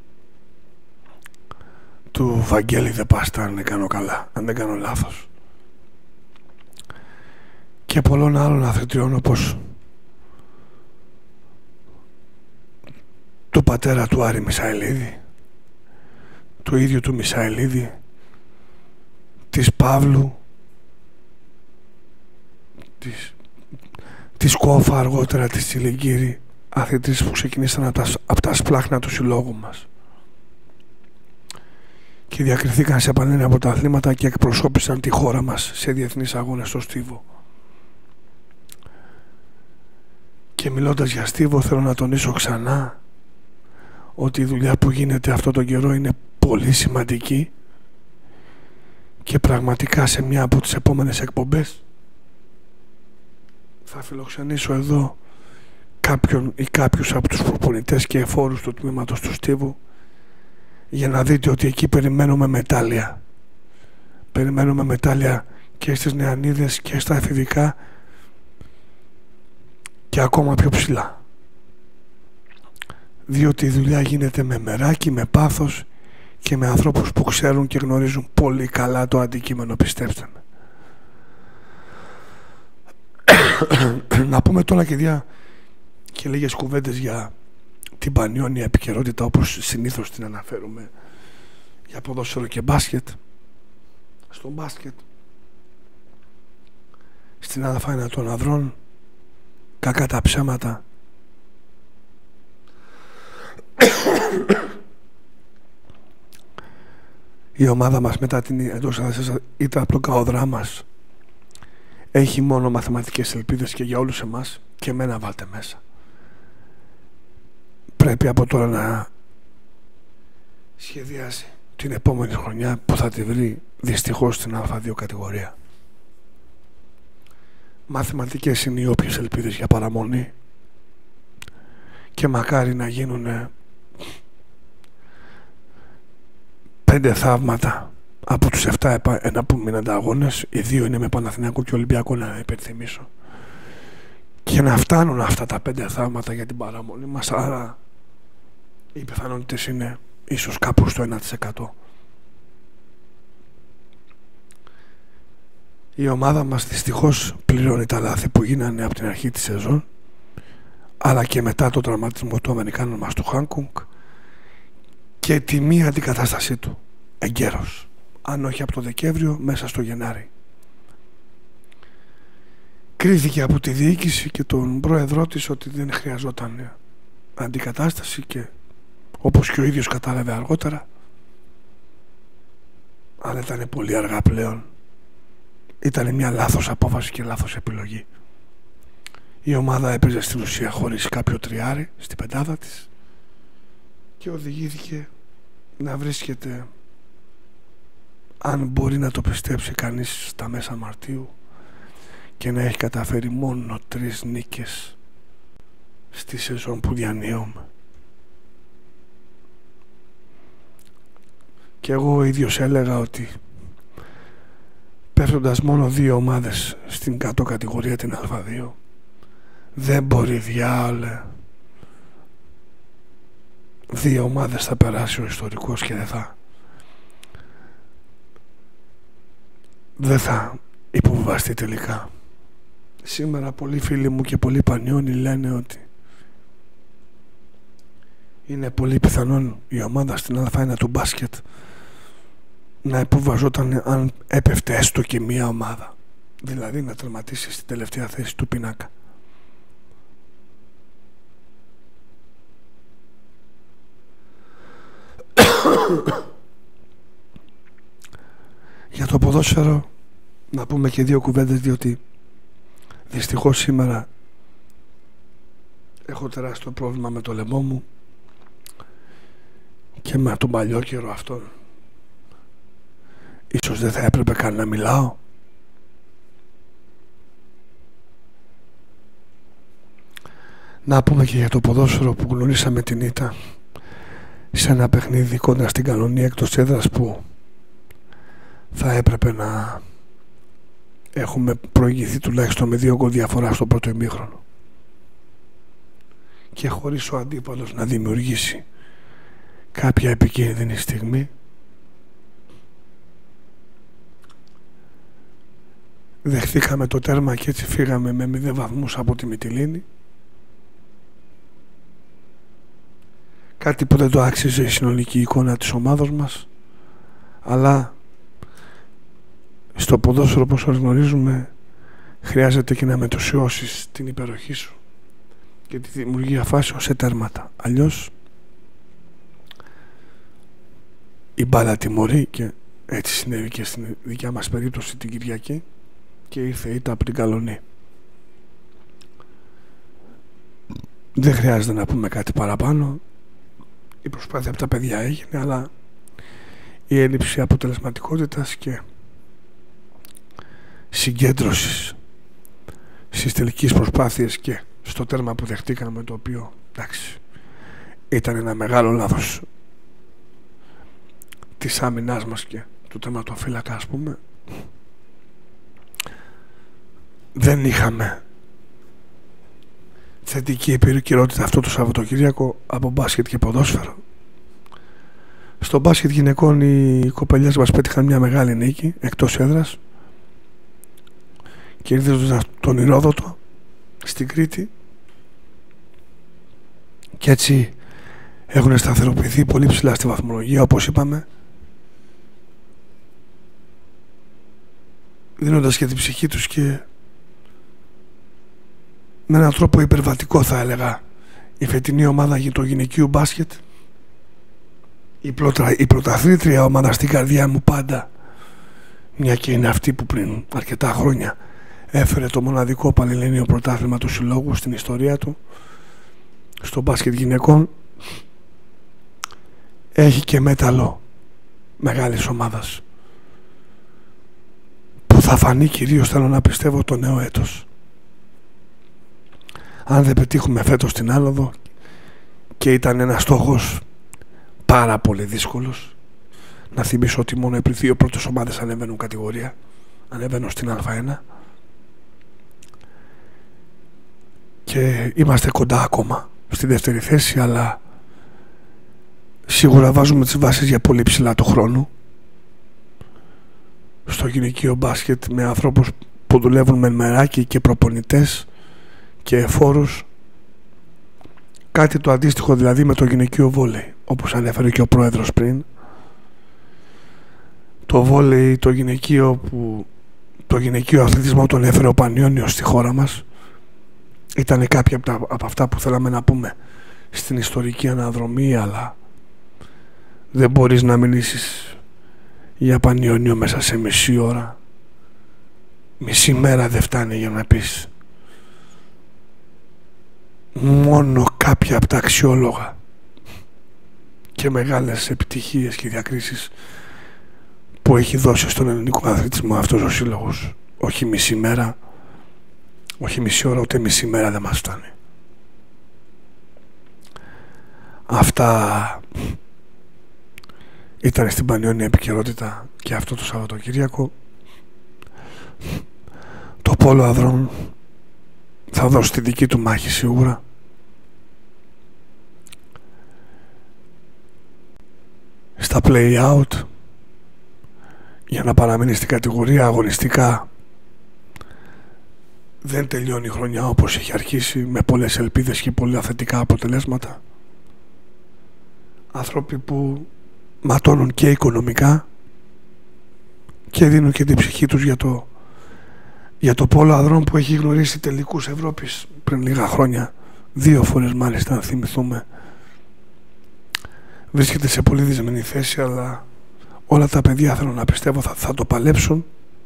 S1: του Βαγγέλη Δεπάστα, αν δεν κάνω καλά, αν δεν κάνω λάθος, και πολλών άλλων αθλητριών, όπως του πατέρα του Άρη Μισαηλίδη, του ίδιου του Μισαηλίδη, της Παύλου, της Κόφα, αργότερα της Τσιλιγκύρη, αθλητές που ξεκινήσαν από τα σπλάχνα του συλλόγου μας και διακριθήκαν σε πανένα πρωταθλήματα και εκπροσώπησαν τη χώρα μας σε διεθνείς αγώνες στο στίβο. Και μιλώντας για στίβο, θέλω να τονίσω ξανά ότι η δουλειά που γίνεται αυτό τον καιρό είναι πολύ σημαντική, και πραγματικά σε μια από τις επόμενες εκπομπές θα φιλοξενήσω εδώ κάποιον ή κάποιους από τους προπονητές και εφόρους του τμήματος του στίβου, για να δείτε ότι εκεί περιμένουμε μετάλλια. Περιμένουμε μετάλλια και στις νεανίδες και στα εφηβικά και ακόμα πιο ψηλά, διότι η δουλειά γίνεται με μεράκι, με πάθος και με ανθρώπους που ξέρουν και γνωρίζουν πολύ καλά το αντικείμενο, πιστέψτε με. Να πούμε τώρα και λίγες κουβέντες για την πανιόνια επικαιρότητα, όπως συνήθως την αναφέρουμε, για ποδόσφαιρο και μπάσκετ. Στο μπάσκετ, στην Α1 των Ανδρών, κακά τα ψέματα, η ομάδα μας μετά την ήττα από τον Καοδρά μας έχει μόνο μαθηματικές ελπίδες, και για όλους εμάς, και εμένα βάλτε μέσα. Πρέπει από τώρα να σχεδιάσει την επόμενη χρονιά που θα τη βρει δυστυχώς στην Α2 κατηγορία. Μαθηματικές είναι οι όποιες ελπίδες για παραμονή, και μακάρι να γίνουν 5 θαύματα από τους 7 εναπομείναντα αγώνες. Οι 2 είναι με Παναθηναϊκό και Ολυμπιακό, να υπενθυμίσω, και να φτάνουν αυτά τα 5 θαύματα για την παραμονή μας. Άρα οι πιθανότητες είναι ίσως κάπου στο 1%. Η ομάδα μας δυστυχώς πληρώνει τα λάθη που γίνανε από την αρχή της σεζόν, αλλά και μετά το τραυματισμό του Αμερικάνου μας του Χάνκουγκ, και τη μία αντικατάστασή του εγκαίρως, αν όχι από το Δεκέμβριο, μέσα στο Γενάρη. Κρίθηκε από τη διοίκηση και τον πρόεδρό της ότι δεν χρειαζόταν αντικατάσταση, και όπως και ο ίδιος κατάλαβε αργότερα, αλλά ήταν πολύ αργά πλέον. Ήταν μια λάθος απόφαση και λάθος επιλογή. Η ομάδα έπαιζε στην ουσία χωρίς κάποιο τριάρι στην πεντάδα της και οδηγήθηκε να βρίσκεται, αν μπορεί να το πιστέψει κανείς, στα μέσα Μαρτίου, και να έχει καταφέρει μόνο 3 νίκες στη σεζόν που διανύουμε. Και εγώ ο ίδιος έλεγα ότι πέφτοντας μόνο 2 ομάδες στην κάτω κατηγορία, την Α2, δεν μπορεί διάολε 2 ομάδες θα περάσει ο ιστορικός και δεν θα υποβιβαστεί τελικά. Σήμερα πολλοί φίλοι μου και πολλοί πανιόνι λένε ότι είναι πολύ πιθανόν η ομάδα στην Α1 του μπάσκετ να υποβαζόταν αν έπεφτε έστω και μία ομάδα, δηλαδή να τερματίσει στην τελευταία θέση του πίνακα. Για το ποδόσφαιρο να πούμε και 2 κουβέντες, διότι δυστυχώς σήμερα έχω τεράστιο πρόβλημα με το λαιμό μου και με τον παλιό καιρό αυτό. Ίσως δεν θα έπρεπε καν να μιλάω. Να πούμε και για το ποδόσφαιρο που γνωρίσαμε την ήττα σε ένα παιχνίδι κοντά στην Κανονία εκτός έδρας, που θα έπρεπε να έχουμε προηγηθεί τουλάχιστον με 2 γκολ διαφορά στο πρώτο ημίχρονο, και χωρίς ο αντίπαλος να δημιουργήσει κάποια επικίνδυνη στιγμή, δεχθήκαμε το τέρμα και έτσι φύγαμε με 0 βαθμούς από τη Μυτιλήνη. Κάτι που δεν το άξιζε η συνολική εικόνα της ομάδος μας, αλλά στο ποδόσφαιρο, όπως γνωρίζουμε, χρειάζεται και να μετουσιώσεις την υπεροχή σου και τη δημιουργία φάσεων σε τέρματα. Αλλιώς η μπάλα τιμωρεί, και έτσι συνέβη και στην δικιά μας περίπτωση την Κυριακή, και ήρθε ήττα από την Καλονή. Δεν χρειάζεται να πούμε κάτι παραπάνω. Η προσπάθεια από τα παιδιά έγινε, αλλά η έλλειψη αποτελεσματικότητας και συγκέντρωσης στις τελικές προσπάθειες και στο τέρμα που δεχτήκαμε, το οποίο εντάξει ήταν ένα μεγάλο λάθος της άμυνάς μας και του τερματοφύλακα, ας πούμε. Δεν είχαμε θετική επικαιρότητα αυτό το Σαββατοκύριακο από μπάσκετ και ποδόσφαιρο. Στο μπάσκετ γυναικών οι κοπελιές μας πέτυχαν μια μεγάλη νίκη εκτός έδρας, κερδίζοντας τον Ηρόδοτο στην Κρήτη, και έτσι έχουν σταθεροποιηθεί πολύ ψηλά στη βαθμολογία, όπως είπαμε, δίνοντας και την ψυχή τους και με έναν τρόπο υπερβατικό, θα έλεγα, η φετινή ομάδα του γυναικείου μπάσκετ, η πρωταθλήτρια ομάδα στην καρδιά μου πάντα, μια και είναι αυτή που πριν αρκετά χρόνια έφερε το μοναδικό πανελλήνιο πρωτάθλημα του συλλόγου στην ιστορία του στο μπάσκετ γυναικών, έχει και μέταλλο μεγάλης ομάδας που θα φανεί κυρίως, θέλω να πιστεύω, το νέο έτος. Αν δεν πετύχουμε φέτος την άνοδο, και ήταν ένας στόχος πάρα πολύ δύσκολος, να θυμίσω ότι μόνο οι δύο πρώτες ομάδες ανεβαίνουν κατηγορία, ανεβαίνουν στην Α1, και είμαστε κοντά ακόμα στη δεύτερη θέση, αλλά σίγουρα βάζουμε τις βάσεις για πολύ ψηλά του χρόνου στο γυναικείο μπάσκετ, με ανθρώπους που δουλεύουν με μεράκι και προπονητές και εφόρους, κάτι το αντίστοιχο δηλαδή με το γυναικείο βόλεϊ, όπως ανέφερε και ο πρόεδρος πριν. Το βόλεϊ, το γυναικείο αθλητισμό τον έφερε ο Πανιώνιος στη χώρα μας. Ήταν κάποια από αυτά που θέλαμε να πούμε στην ιστορική αναδρομή, αλλά δεν μπορείς να μιλήσεις για Πανιώνιο μέσα σε μισή ώρα. Μισή μέρα δεν φτάνει για να πεις. Μόνο κάποια από τα αξιόλογα και μεγάλες επιτυχίες και διακρίσεις που έχει δώσει στον ελληνικό αθλητισμό αυτός ο σύλλογος. Όχι μισή μέρα, όχι μισή ώρα, ούτε μισή μέρα δεν μας φτάνει. Αυτά ήταν στην Πανιώνια επικαιρότητα και αυτό το Σαββατοκύριακο. Το πόλο ανδρών θα δώσει τη δική του μάχη σίγουρα. Στα play-out για να παραμείνει στην κατηγορία. Αγωνιστικά δεν τελειώνει η χρονιά όπως έχει αρχίσει, με πολλές ελπίδες και πολλά θετικά αποτελέσματα. Άνθρωποι που ματώνουν και οικονομικά και δίνουν και την ψυχή τους για το πόλο ανδρών, που έχει γνωρίσει τελικούς Ευρώπης πριν λίγα χρόνια, 2 φορές μάλιστα, αν θυμηθούμε. Βρίσκεται σε πολύ δυσμενή θέση, αλλά όλα τα παιδιά, θέλω να πιστεύω, θα το παλέψουν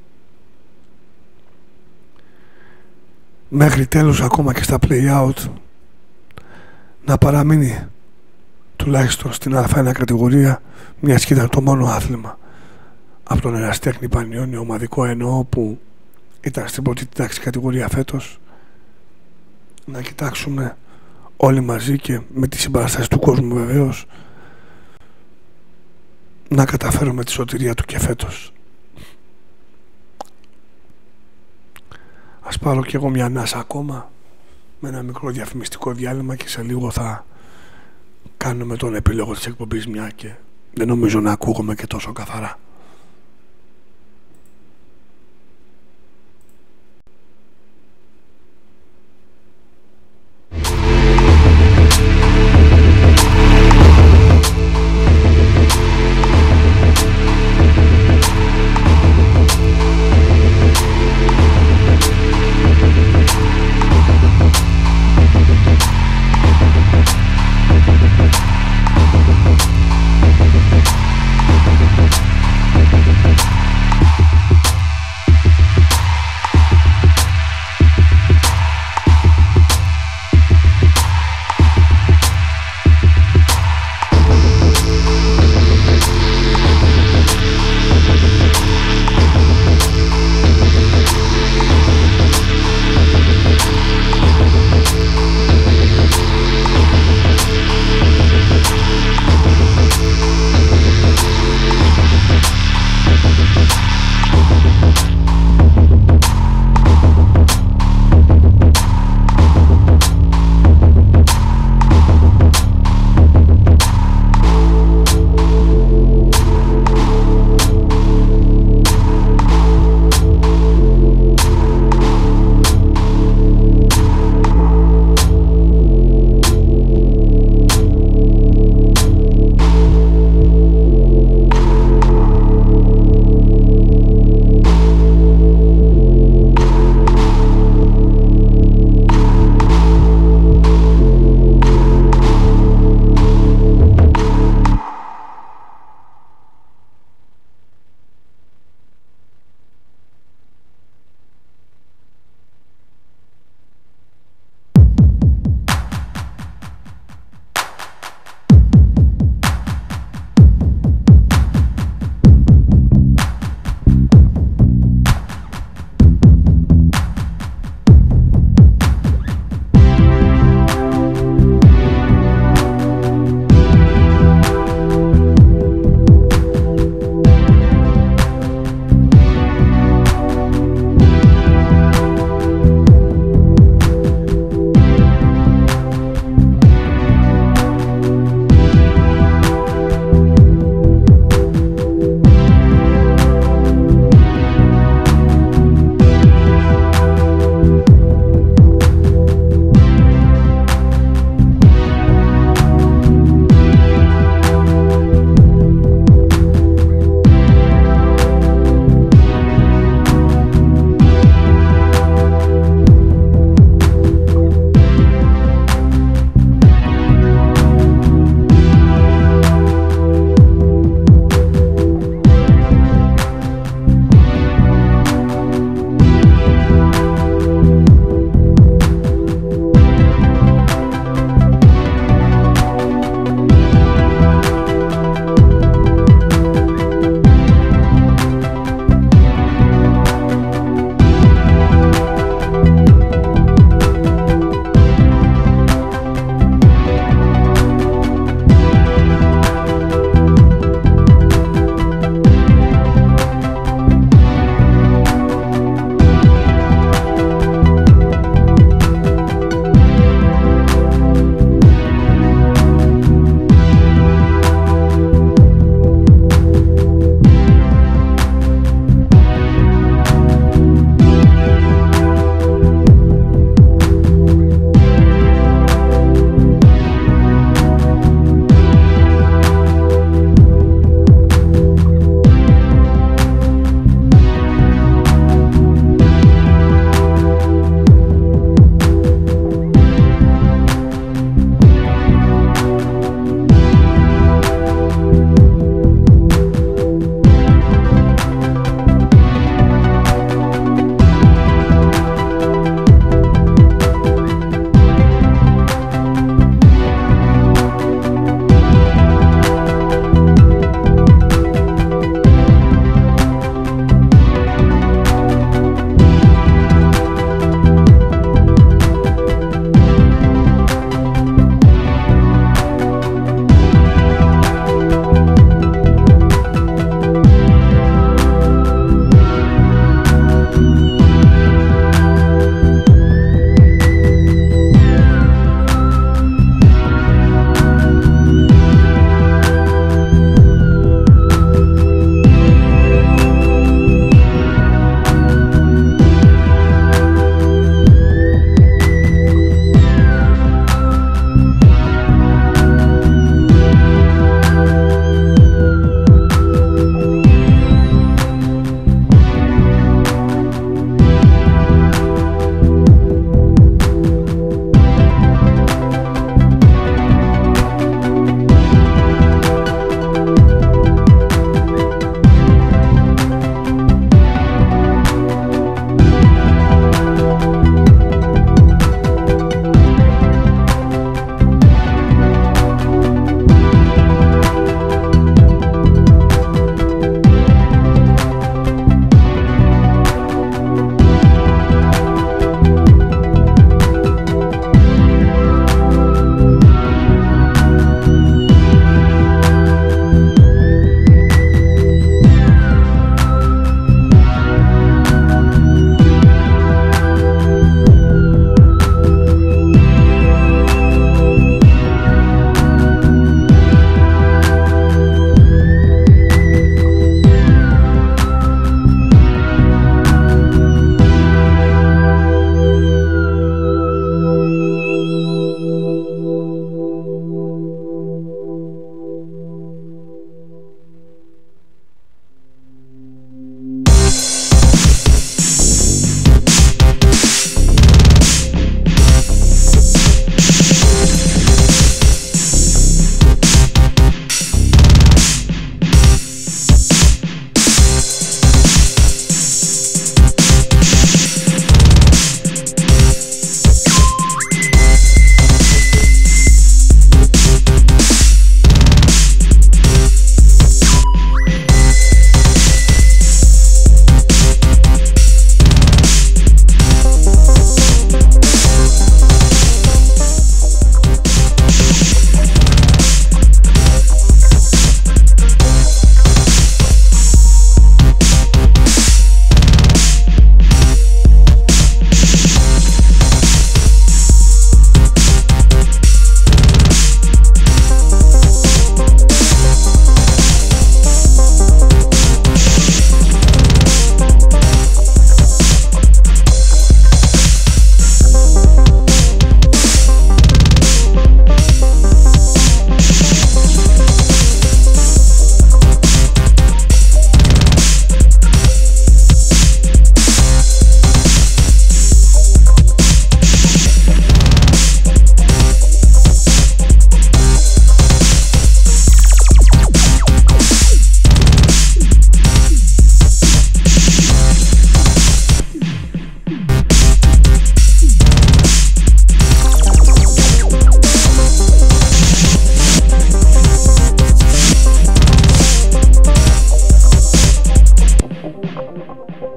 S1: μέχρι τέλους, ακόμα και στα play-out, να παραμείνει τουλάχιστον στην Α1 κατηγορία, μιας και ήταν το μόνο άθλημα από τον Εραστέχνη Πανιώνιο, ομαδικό εννοώ, που ήταν στην πρώτη τάξη κατηγορία φέτος. Να κοιτάξουμε όλοι μαζί και με τη συμπαράσταση του κόσμου βεβαίως να καταφέρουμε τη σωτηρία του και φέτος. Ας πάρω κι εγώ μια ανάσα ακόμα με ένα μικρό διαφημιστικό διάλειμμα και σε λίγο θα κάνουμε τον επίλογο της εκπομπής, μια και δεν νομίζω να ακούγομαι και τόσο καθαρά.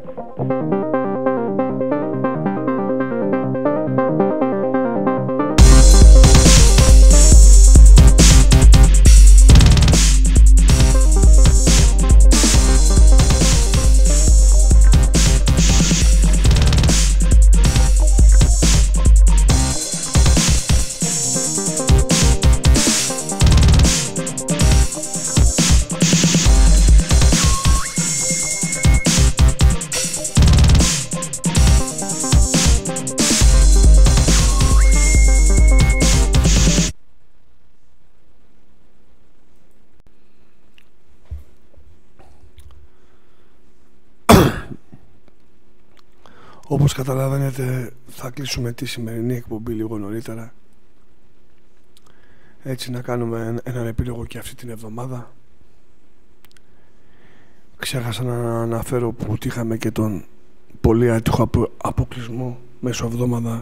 S1: Όπως καταλαβαίνετε, θα κλείσουμε τη σημερινή εκπομπή λίγο νωρίτερα, έτσι να κάνουμε έναν επίλογο και αυτή την εβδομάδα. Ξέχασα να αναφέρω που είχαμε και τον πολύ άτυχο αποκλεισμό μέσω εβδομάδα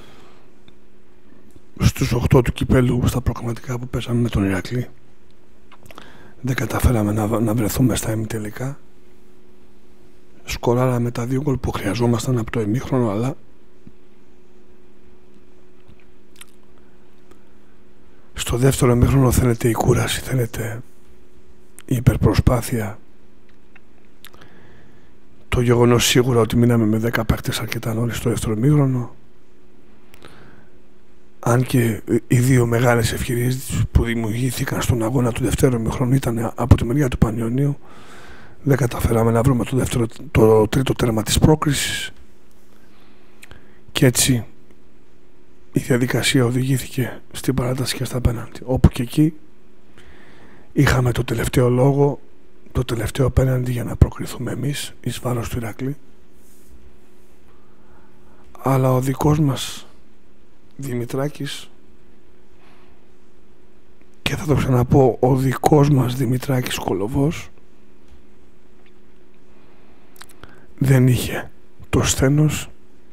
S1: στους 8 του κυπέλου στα προκριματικά που πέσαμε με τον Ηρακλή. Δεν καταφέραμε να βρεθούμε στα ημιτελικά. Σκοράραμε τα 2 γκολ που χρειαζόμασταν από το ημίχρονο, αλλά στο δεύτερο ημίχρονο θέλετε η κούραση, θέλετε η υπερπροσπάθεια. Το γεγονός σίγουρα ότι μείναμε με 10 παίκτες αρκετά νωρίς στο δεύτερο ημίχρονο, αν και οι δύο μεγάλες ευκαιρίες που δημιουργήθηκαν στον αγώνα του δεύτερου ημίχρονου ήταν από τη μεριά του Πανιωνίου, δεν καταφέραμε να βρούμε το τρίτο τέρμα της πρόκρισης και έτσι η διαδικασία οδηγήθηκε στην παράταση και στα πέναλτι, όπου και εκεί είχαμε το τελευταίο λόγο, το τελευταίο πέναλτι για να προκριθούμε εμείς εις βάρος του Ηρακλή. Αλλά ο δικός μας Δημητράκης, και θα το ξαναπώ, ο δικός μας Δημητράκης Κολοβός δεν είχε το σθένος,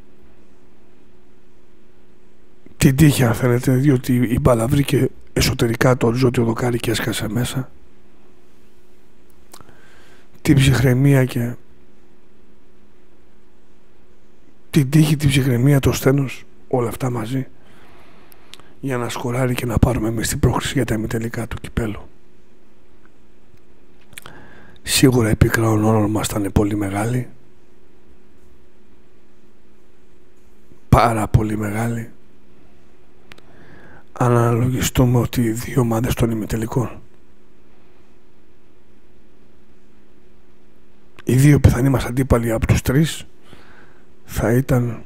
S1: την τύχη αν θέλετε, διότι η μπάλα βρήκε εσωτερικά το οριζόντιο δοκάρι και έσκασε μέσα, την ψυχραιμία και την τύχη, την ψυχραιμία, το σθένος, όλα αυτά μαζί για να σκοράρει και να πάρουμε εμείς την πρόκριση για τα ημιτελικά του κυπέλου. Σίγουρα η πίκρα ονόρων μας ήταν πολύ μεγάλη, πάρα πολύ μεγάλη, αν αναλογιστούμε ότι οι δύο ομάδες των ημιτελικών, οι δύο πιθανοί μας αντίπαλοι από τους τρεις θα ήταν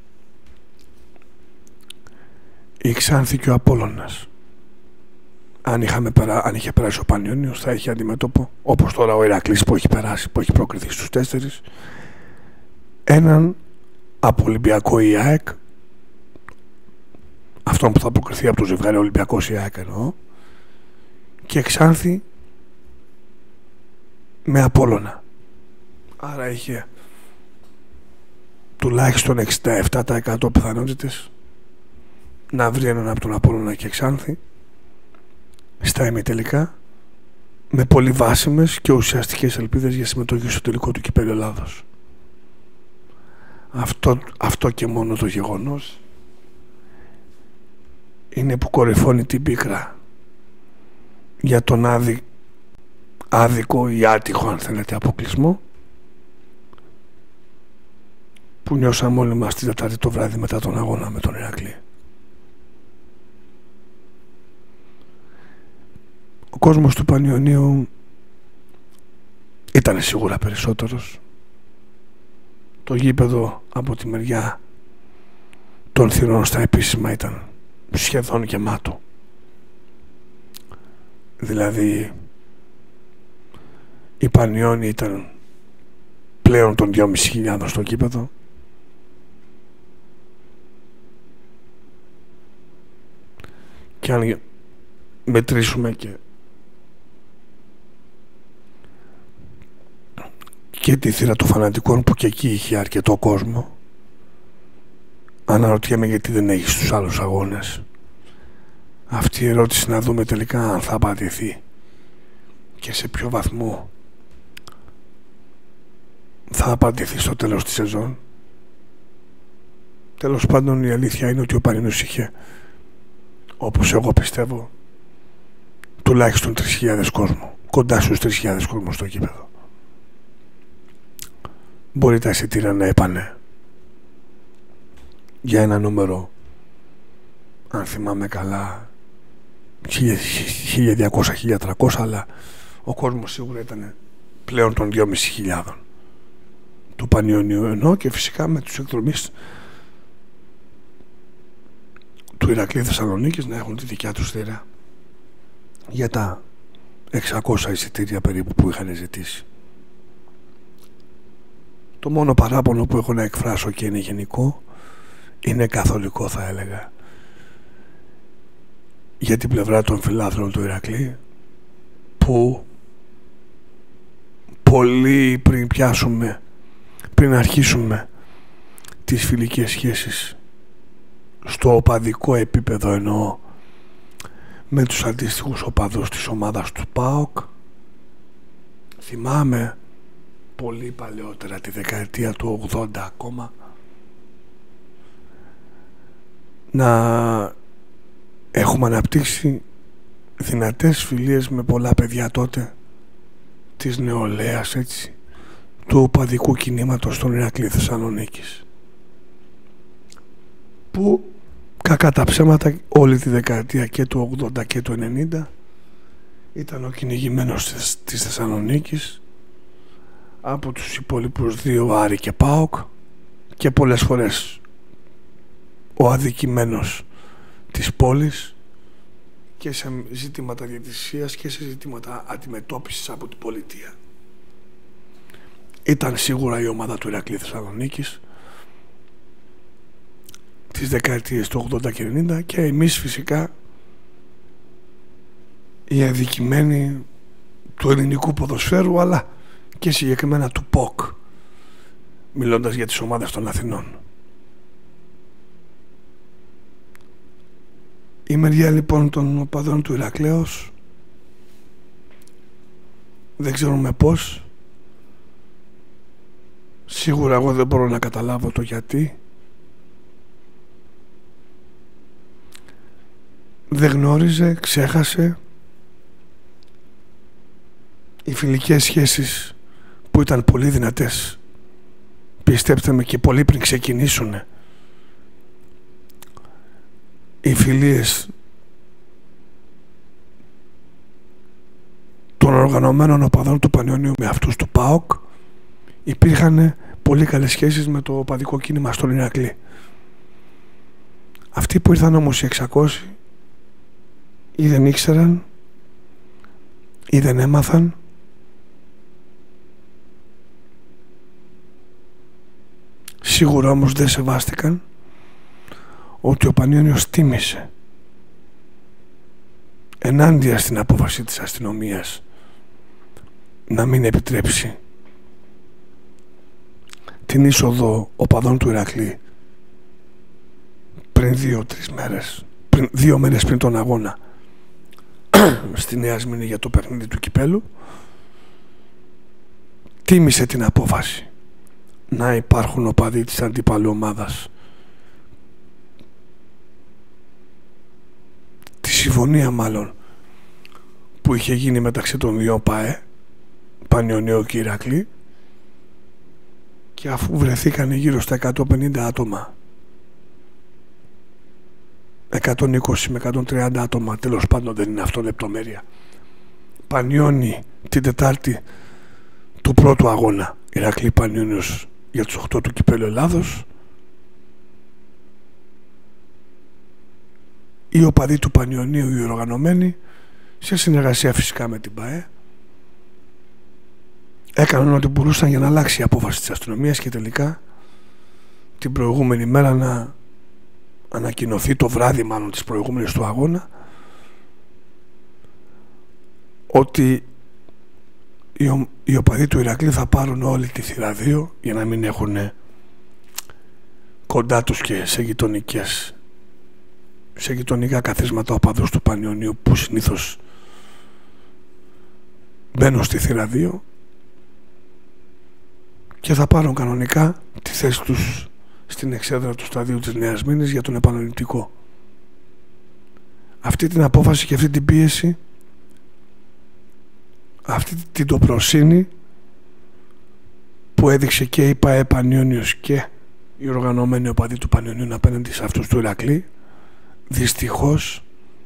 S1: η Ξάνθη και ο Απόλλωνας. Αν είχε περάσει ο Πανιώνιος θα είχε αντιμέτωπο, όπως τώρα ο Ηρακλής που έχει περάσει, που έχει προκριθεί στους 4, έναν από Ολυμπιακό ή ΑΕΚ, αυτόν που θα προκριθεί από το ζευγάρι Ολυμπιακός ή ΑΕΚ εννοώ, και Ξάνθη με Απόλλωνα. Άρα είχε τουλάχιστον 67% πιθανότητες να βρει έναν από τον Απόλλωνα και Ξάνθη στα ημιτελικά, με πολύ βάσιμες και ουσιαστικές ελπίδες για συμμετοχή στο τελικό του κυπέλλου Ελλάδος. Αυτό και μόνο το γεγονός είναι που κορυφώνει την πίκρα για τον άδικο ή άτυχο αν θέλετε αποκλεισμό που νιώσαμε όλοι μας την Τετάρτη το βράδυ μετά τον αγώνα με τον Ηρακλή. Ο κόσμος του Πανιωνίου ήταν σίγουρα περισσότερος. Το γήπεδο από τη μεριά των θυρών στα επίσημα ήταν σχεδόν γεμάτο. Δηλαδή η Πανιώνη ήταν πλέον των 2.500 στο γήπεδο. Και αν μετρήσουμε και τη θύρα των φανατικών που και εκεί είχε αρκετό κόσμο, αναρωτιέμαι γιατί δεν έχει στους άλλους αγώνες. Αυτή η ερώτηση να δούμε τελικά αν θα απαντηθεί και σε ποιο βαθμό θα απαντηθεί στο τέλος της σεζόν. Τέλος πάντων, η αλήθεια είναι ότι ο Πανιόνιος είχε, όπως εγώ πιστεύω, τουλάχιστον 3.000 κόσμο, κοντά στους 3.000 κόσμο στο γήπεδο. Μπορεί τα εισιτήρια να έπανε για ένα νούμερο, αν θυμάμαι καλά, 1.200-1.300, αλλά ο κόσμος σίγουρα ήταν πλέον των 2.500 του Πανιωνίου, ενώ και φυσικά με τους εκδρομείς του Ηρακλή Θεσσαλονίκης να έχουν τη δικιά τους θύρα για τα 600 εισιτήρια περίπου που είχαν ζητήσει. Το μόνο παράπονο που έχω να εκφράσω, και είναι γενικό, είναι καθολικό, θα έλεγα, για την πλευρά των φιλάθλων του Ηρακλή, που πολύ πριν αρχίσουμε τις φιλικές σχέσεις στο οπαδικό επίπεδο, εννοώ, με τους αντίστοιχους οπαδούς της ομάδας του ΠΑΟΚ, θυμάμαι πολύ παλαιότερα, τη δεκαετία του 80 ακόμα, να έχουμε αναπτύξει δυνατές φιλίες με πολλά παιδιά τότε της νεολαίας, έτσι, του οπαδικού κινήματος στον Ηρακλή Θεσσαλονίκης, που κακά τα ψέματα όλη τη δεκαετία και του 80 και του 90 ήταν ο κυνηγημένος της Θεσσαλονίκης από τους υπόλοιπους δύο, Άρη και ΠΑΟΚ, και πολλές φορές ο αδικημένος της πόλης, και σε ζητήματα διαιτησίας και σε ζητήματα αντιμετώπισης από την πολιτεία. Ήταν σίγουρα η ομάδα του Ηρακλή Θεσσαλονίκης τις δεκαετίες του 80 και 90, και εμείς φυσικά οι αδικημένοι του ελληνικού ποδοσφαίρου, αλλά και συγκεκριμένα του ΠΟΚ, μιλώντας για τις ομάδες των Αθηνών. Η μεριά λοιπόν των οπαδών του Ηρακλέως, δεν ξέρουμε πώς, σίγουρα εγώ δεν μπορώ να καταλάβω το γιατί, δεν γνώριζε, ξέχασε οι φιλικές σχέσεις που ήταν πολύ δυνατές, πιστέψτε με, και πολύ πριν ξεκινήσουν οι φιλίες των οργανωμένων οπαδών του Πανιωνίου με αυτούς του ΠΑΟΚ. Υπήρχαν πολύ καλές σχέσεις με το οπαδικό κίνημα στον Ηρακλή. Αυτοί που ήρθαν όμως οι 600 ή δεν ήξεραν ή δεν έμαθαν, σίγουρα όμως δεν σεβάστηκαν ότι ο Πανιώνιος τίμησε ενάντια στην απόφαση της αστυνομίας να μην επιτρέψει την είσοδο οπαδών του Ηρακλή πριν 2 μέρες πριν τον αγώνα στη Νέα Σμήνη για το παιχνίδι του κυπέλου. Τίμησε την απόφαση να υπάρχουν οπαδοί της αντίπαλου ομάδας. Τη συμφωνία μάλλον που είχε γίνει μεταξύ των δύο ΠΑΕ, Πανιωνίου και Ηρακλή, και αφού βρεθήκαν γύρω στα 150 άτομα, 120 με 130 άτομα, τέλος πάντων δεν είναι αυτό λεπτομέρεια, Πανιώνει την Τετάρτη του πρώτου αγώνα Ηρακλή Πανιώνιος για τους 8 του κυπέλλου Ελλάδος, οι οπαδοί του Πανιωνίου, οι οργανωμένοι, σε συνεργασία φυσικά με την ΠΑΕ, έκαναν ό,τι μπορούσαν για να αλλάξει η απόφαση της αστυνομίας, και τελικά την προηγούμενη μέρα να ανακοινωθεί, το βράδυ μάλλον της προηγούμενης του αγώνα, ότι οι οπαδοί του Ηρακλή θα πάρουν όλη τη θύρα 2 για να μην έχουν κοντά τους και σε γειτονικά καθίσματα οπαδούς του Πανιωνίου που συνήθως μπαίνουν στη θύρα 2, και θα πάρουν κανονικά τη θέση τους στην εξέδρα του σταδίου της Νέας Μήνης για τον επαναληπτικό. Αυτή την απόφαση και αυτή την πίεση, αυτή την τοπροσύνη που έδειξε και η ΠΑΕ Πανιώνιος και οι οργανωμένοι οπαδοί του Πανιωνίου απέναντι σε αυτούς του Ηρακλή, δυστυχώς,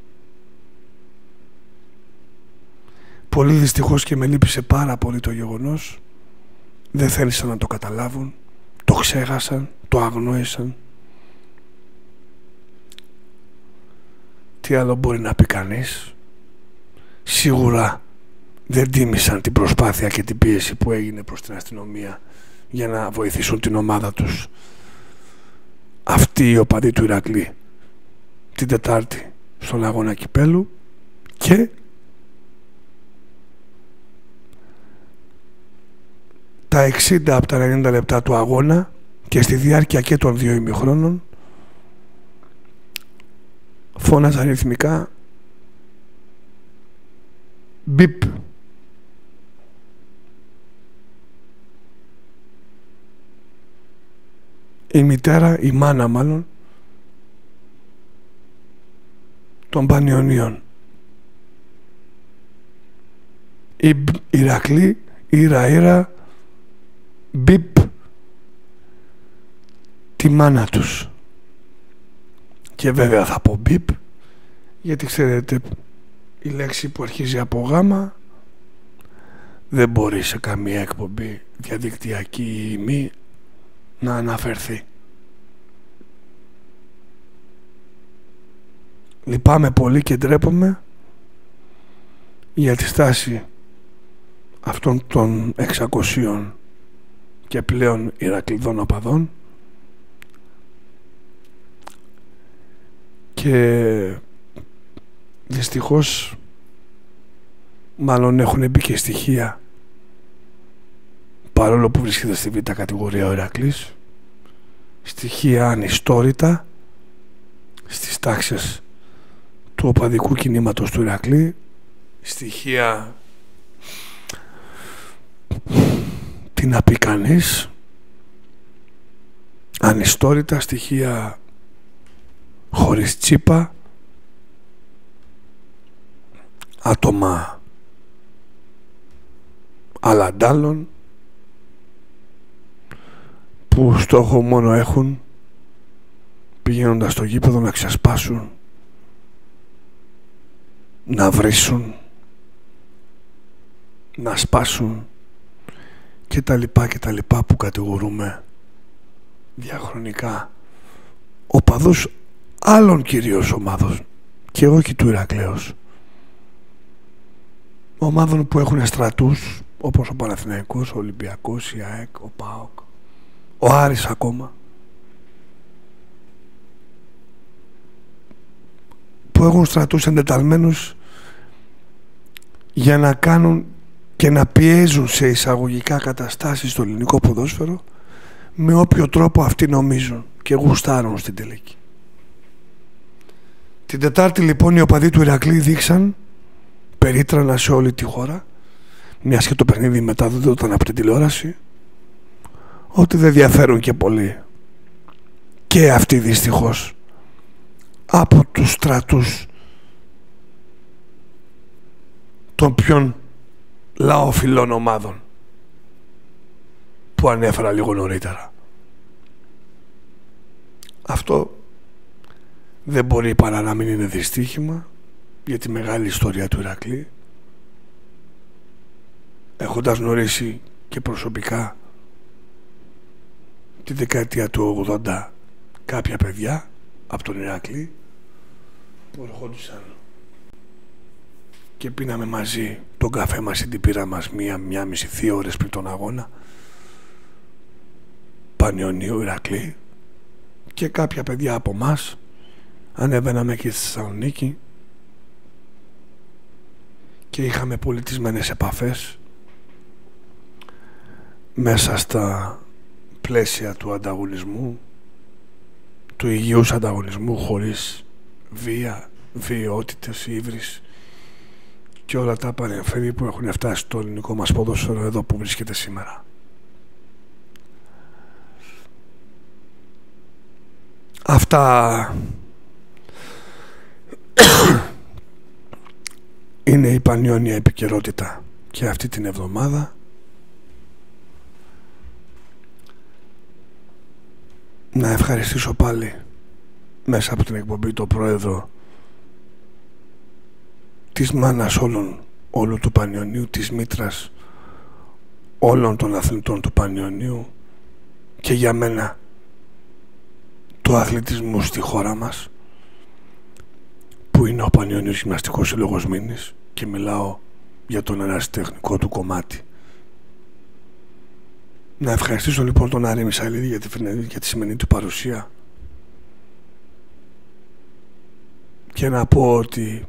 S1: πολύ δυστυχώς, και με λύπησε πάρα πολύ το γεγονός, δεν θέλησαν να το καταλάβουν, το ξέχασαν, το αγνόησαν. Τι άλλο μπορεί να πει κανείς? Σίγουρα δεν τίμησαν την προσπάθεια και την πίεση που έγινε προς την αστυνομία για να βοηθήσουν την ομάδα τους. Αυτοί οι οπαδοί του Ηρακλή την Τετάρτη στον αγώνα κυπέλου, και τα 60 από τα 90 λεπτά του αγώνα και στη διάρκεια και των 2 ημιχρόνων φώναζαν ρυθμικά μπιπ. Η μητέρα, η μάνα μάλλον, των Πανιωνίων. Η Ηρακλή, ήρα, μπιπ, τη μάνα τους. Και βέβαια θα πω μπιπ, γιατί ξέρετε, η λέξη που αρχίζει από γάμα δεν μπορεί σε καμία εκπομπή διαδικτυακή ή μη να αναφερθεί. Λυπάμαι πολύ και ντρέπομαι για τη στάση αυτών των 600 και πλέον Ηρακλειδών οπαδών, και δυστυχώς μάλλον έχουν μπει και στοιχεία, παρόλο που βρίσκεται στη β' κατηγορία ο Ηρακλής, στοιχεία ανιστόρητα στις τάξεις του οπαδικού κινήματος του Ηρακλή, στοιχεία τι να πει κανείς, ανιστόρητα στοιχεία χωρίς τσίπα, άτομα αλλαντάλλων που στόχο μόνο έχουν, πηγαίνοντας στο γήπεδο, να ξεσπάσουν, να βρίσουν, να σπάσουν και τα λοιπά που κατηγορούμε διαχρονικά οπαδούς άλλων κυρίως ομάδων και όχι του Ηρακλέως, ομάδων που έχουν στρατούς όπως ο Παναθηναϊκός, ο Ολυμπιακός, η ΑΕΚ, ο ΠΑΟΚ, ο Άρης ακόμα, που έχουν στρατούς εντεταλμένους για να κάνουν και να πιέζουν σε εισαγωγικά καταστάσεις στο ελληνικό ποδόσφαιρο με όποιο τρόπο αυτοί νομίζουν και γουστάρουν στην τελική. Την Τετάρτη λοιπόν οι οπαδοί του Ηρακλή δείξαν περίτρανα σε όλη τη χώρα, μιας και το παιχνίδι μεταδόταν από την τηλεόραση, ότι δεν διαφέρουν και πολύ και αυτοί δυστυχώς από τους στρατούς των πιο λαοφιλών ομάδων που ανέφερα λίγο νωρίτερα. Αυτό δεν μπορεί παρά να μην είναι δυστύχημα για τη μεγάλη ιστορία του Ηρακλή, έχοντας γνωρίσει και προσωπικά τη δεκαετία του 80 κάποια παιδιά από τον Ηρακλή που ερχόντουσαν και πίναμε μαζί τον καφέ μας ή την πύρα μας μία μισή 2 ώρες πριν τον αγώνα, Πανιωνίου Ηρακλή, και κάποια παιδιά από μας ανέβαιναμε και στη Θεσσαλονίκη και είχαμε πολιτισμένες επαφές μέσα στα πλαίσια του ανταγωνισμού, του υγιούς ανταγωνισμού, χωρίς βία, βιαιότητες, ύβρις και όλα τα παρεμφέρη που έχουν φτάσει στο ελληνικό μας ποδόσφαιρο εδώ που βρίσκεται σήμερα. Αυτά είναι η πανιόνια επικαιρότητα και αυτή την εβδομάδα. Να ευχαριστήσω πάλι μέσα από την εκπομπή τον πρόεδρο της μάνας όλου του Πανιωνίου, της μήτρας όλων των αθλητών του Πανιωνίου και για μένα του αθλητισμού στη χώρα μας, που είναι ο Πανιωνίος Γυμναστικός Σύλλογος Μήνης, και μιλάω για τον ερασιτεχνικό του κομμάτι. Να ευχαριστήσω λοιπόν τον Άρη Μισαλίδη για τη σημερινή του παρουσία και να πω ότι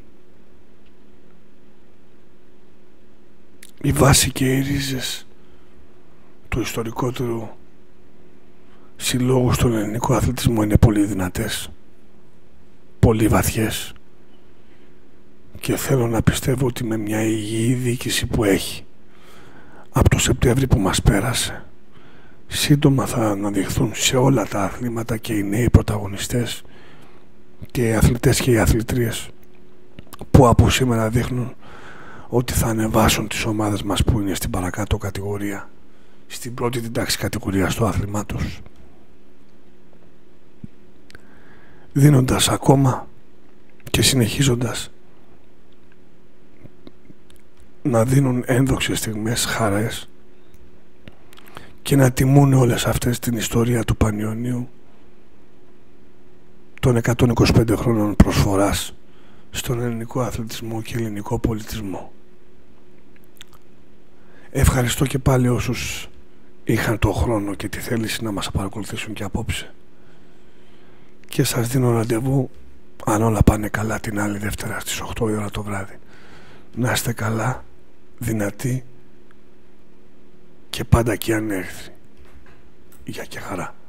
S1: η βάση και οι ρίζες του ιστορικότερου συλλόγου στον ελληνικό αθλητισμό είναι πολύ δυνατές, πολύ βαθιές, και θέλω να πιστεύω ότι με μια υγιή διοίκηση που έχει από το Σεπτέμβρη που μας πέρασε, σύντομα θα αναδειχθούν σε όλα τα αθλήματα και οι νέοι πρωταγωνιστές και οι αθλητές και οι αθλητρίες που από σήμερα δείχνουν ότι θα ανεβάσουν τις ομάδες μας που είναι στην παρακάτω κατηγορία, στην πρώτη την τάξη κατηγορία στο άθλημά τους, δίνοντας ακόμα και συνεχίζοντας να δίνουν ένδοξες στιγμές, χαρές, και να τιμούν όλες αυτές την ιστορία του Πανιωνίου, των 125 χρόνων προσφοράς στον ελληνικό αθλητισμό και ελληνικό πολιτισμό. Ευχαριστώ και πάλι όσους είχαν το χρόνο και τη θέληση να μας παρακολουθήσουν και απόψε, και σας δίνω ραντεβού, αν όλα πάνε καλά, την άλλη Δευτέρα στις 8 η ώρα το βράδυ. Να είστε καλά, δυνατοί και πάντα και ανέρθροι. Γεια και χαρά.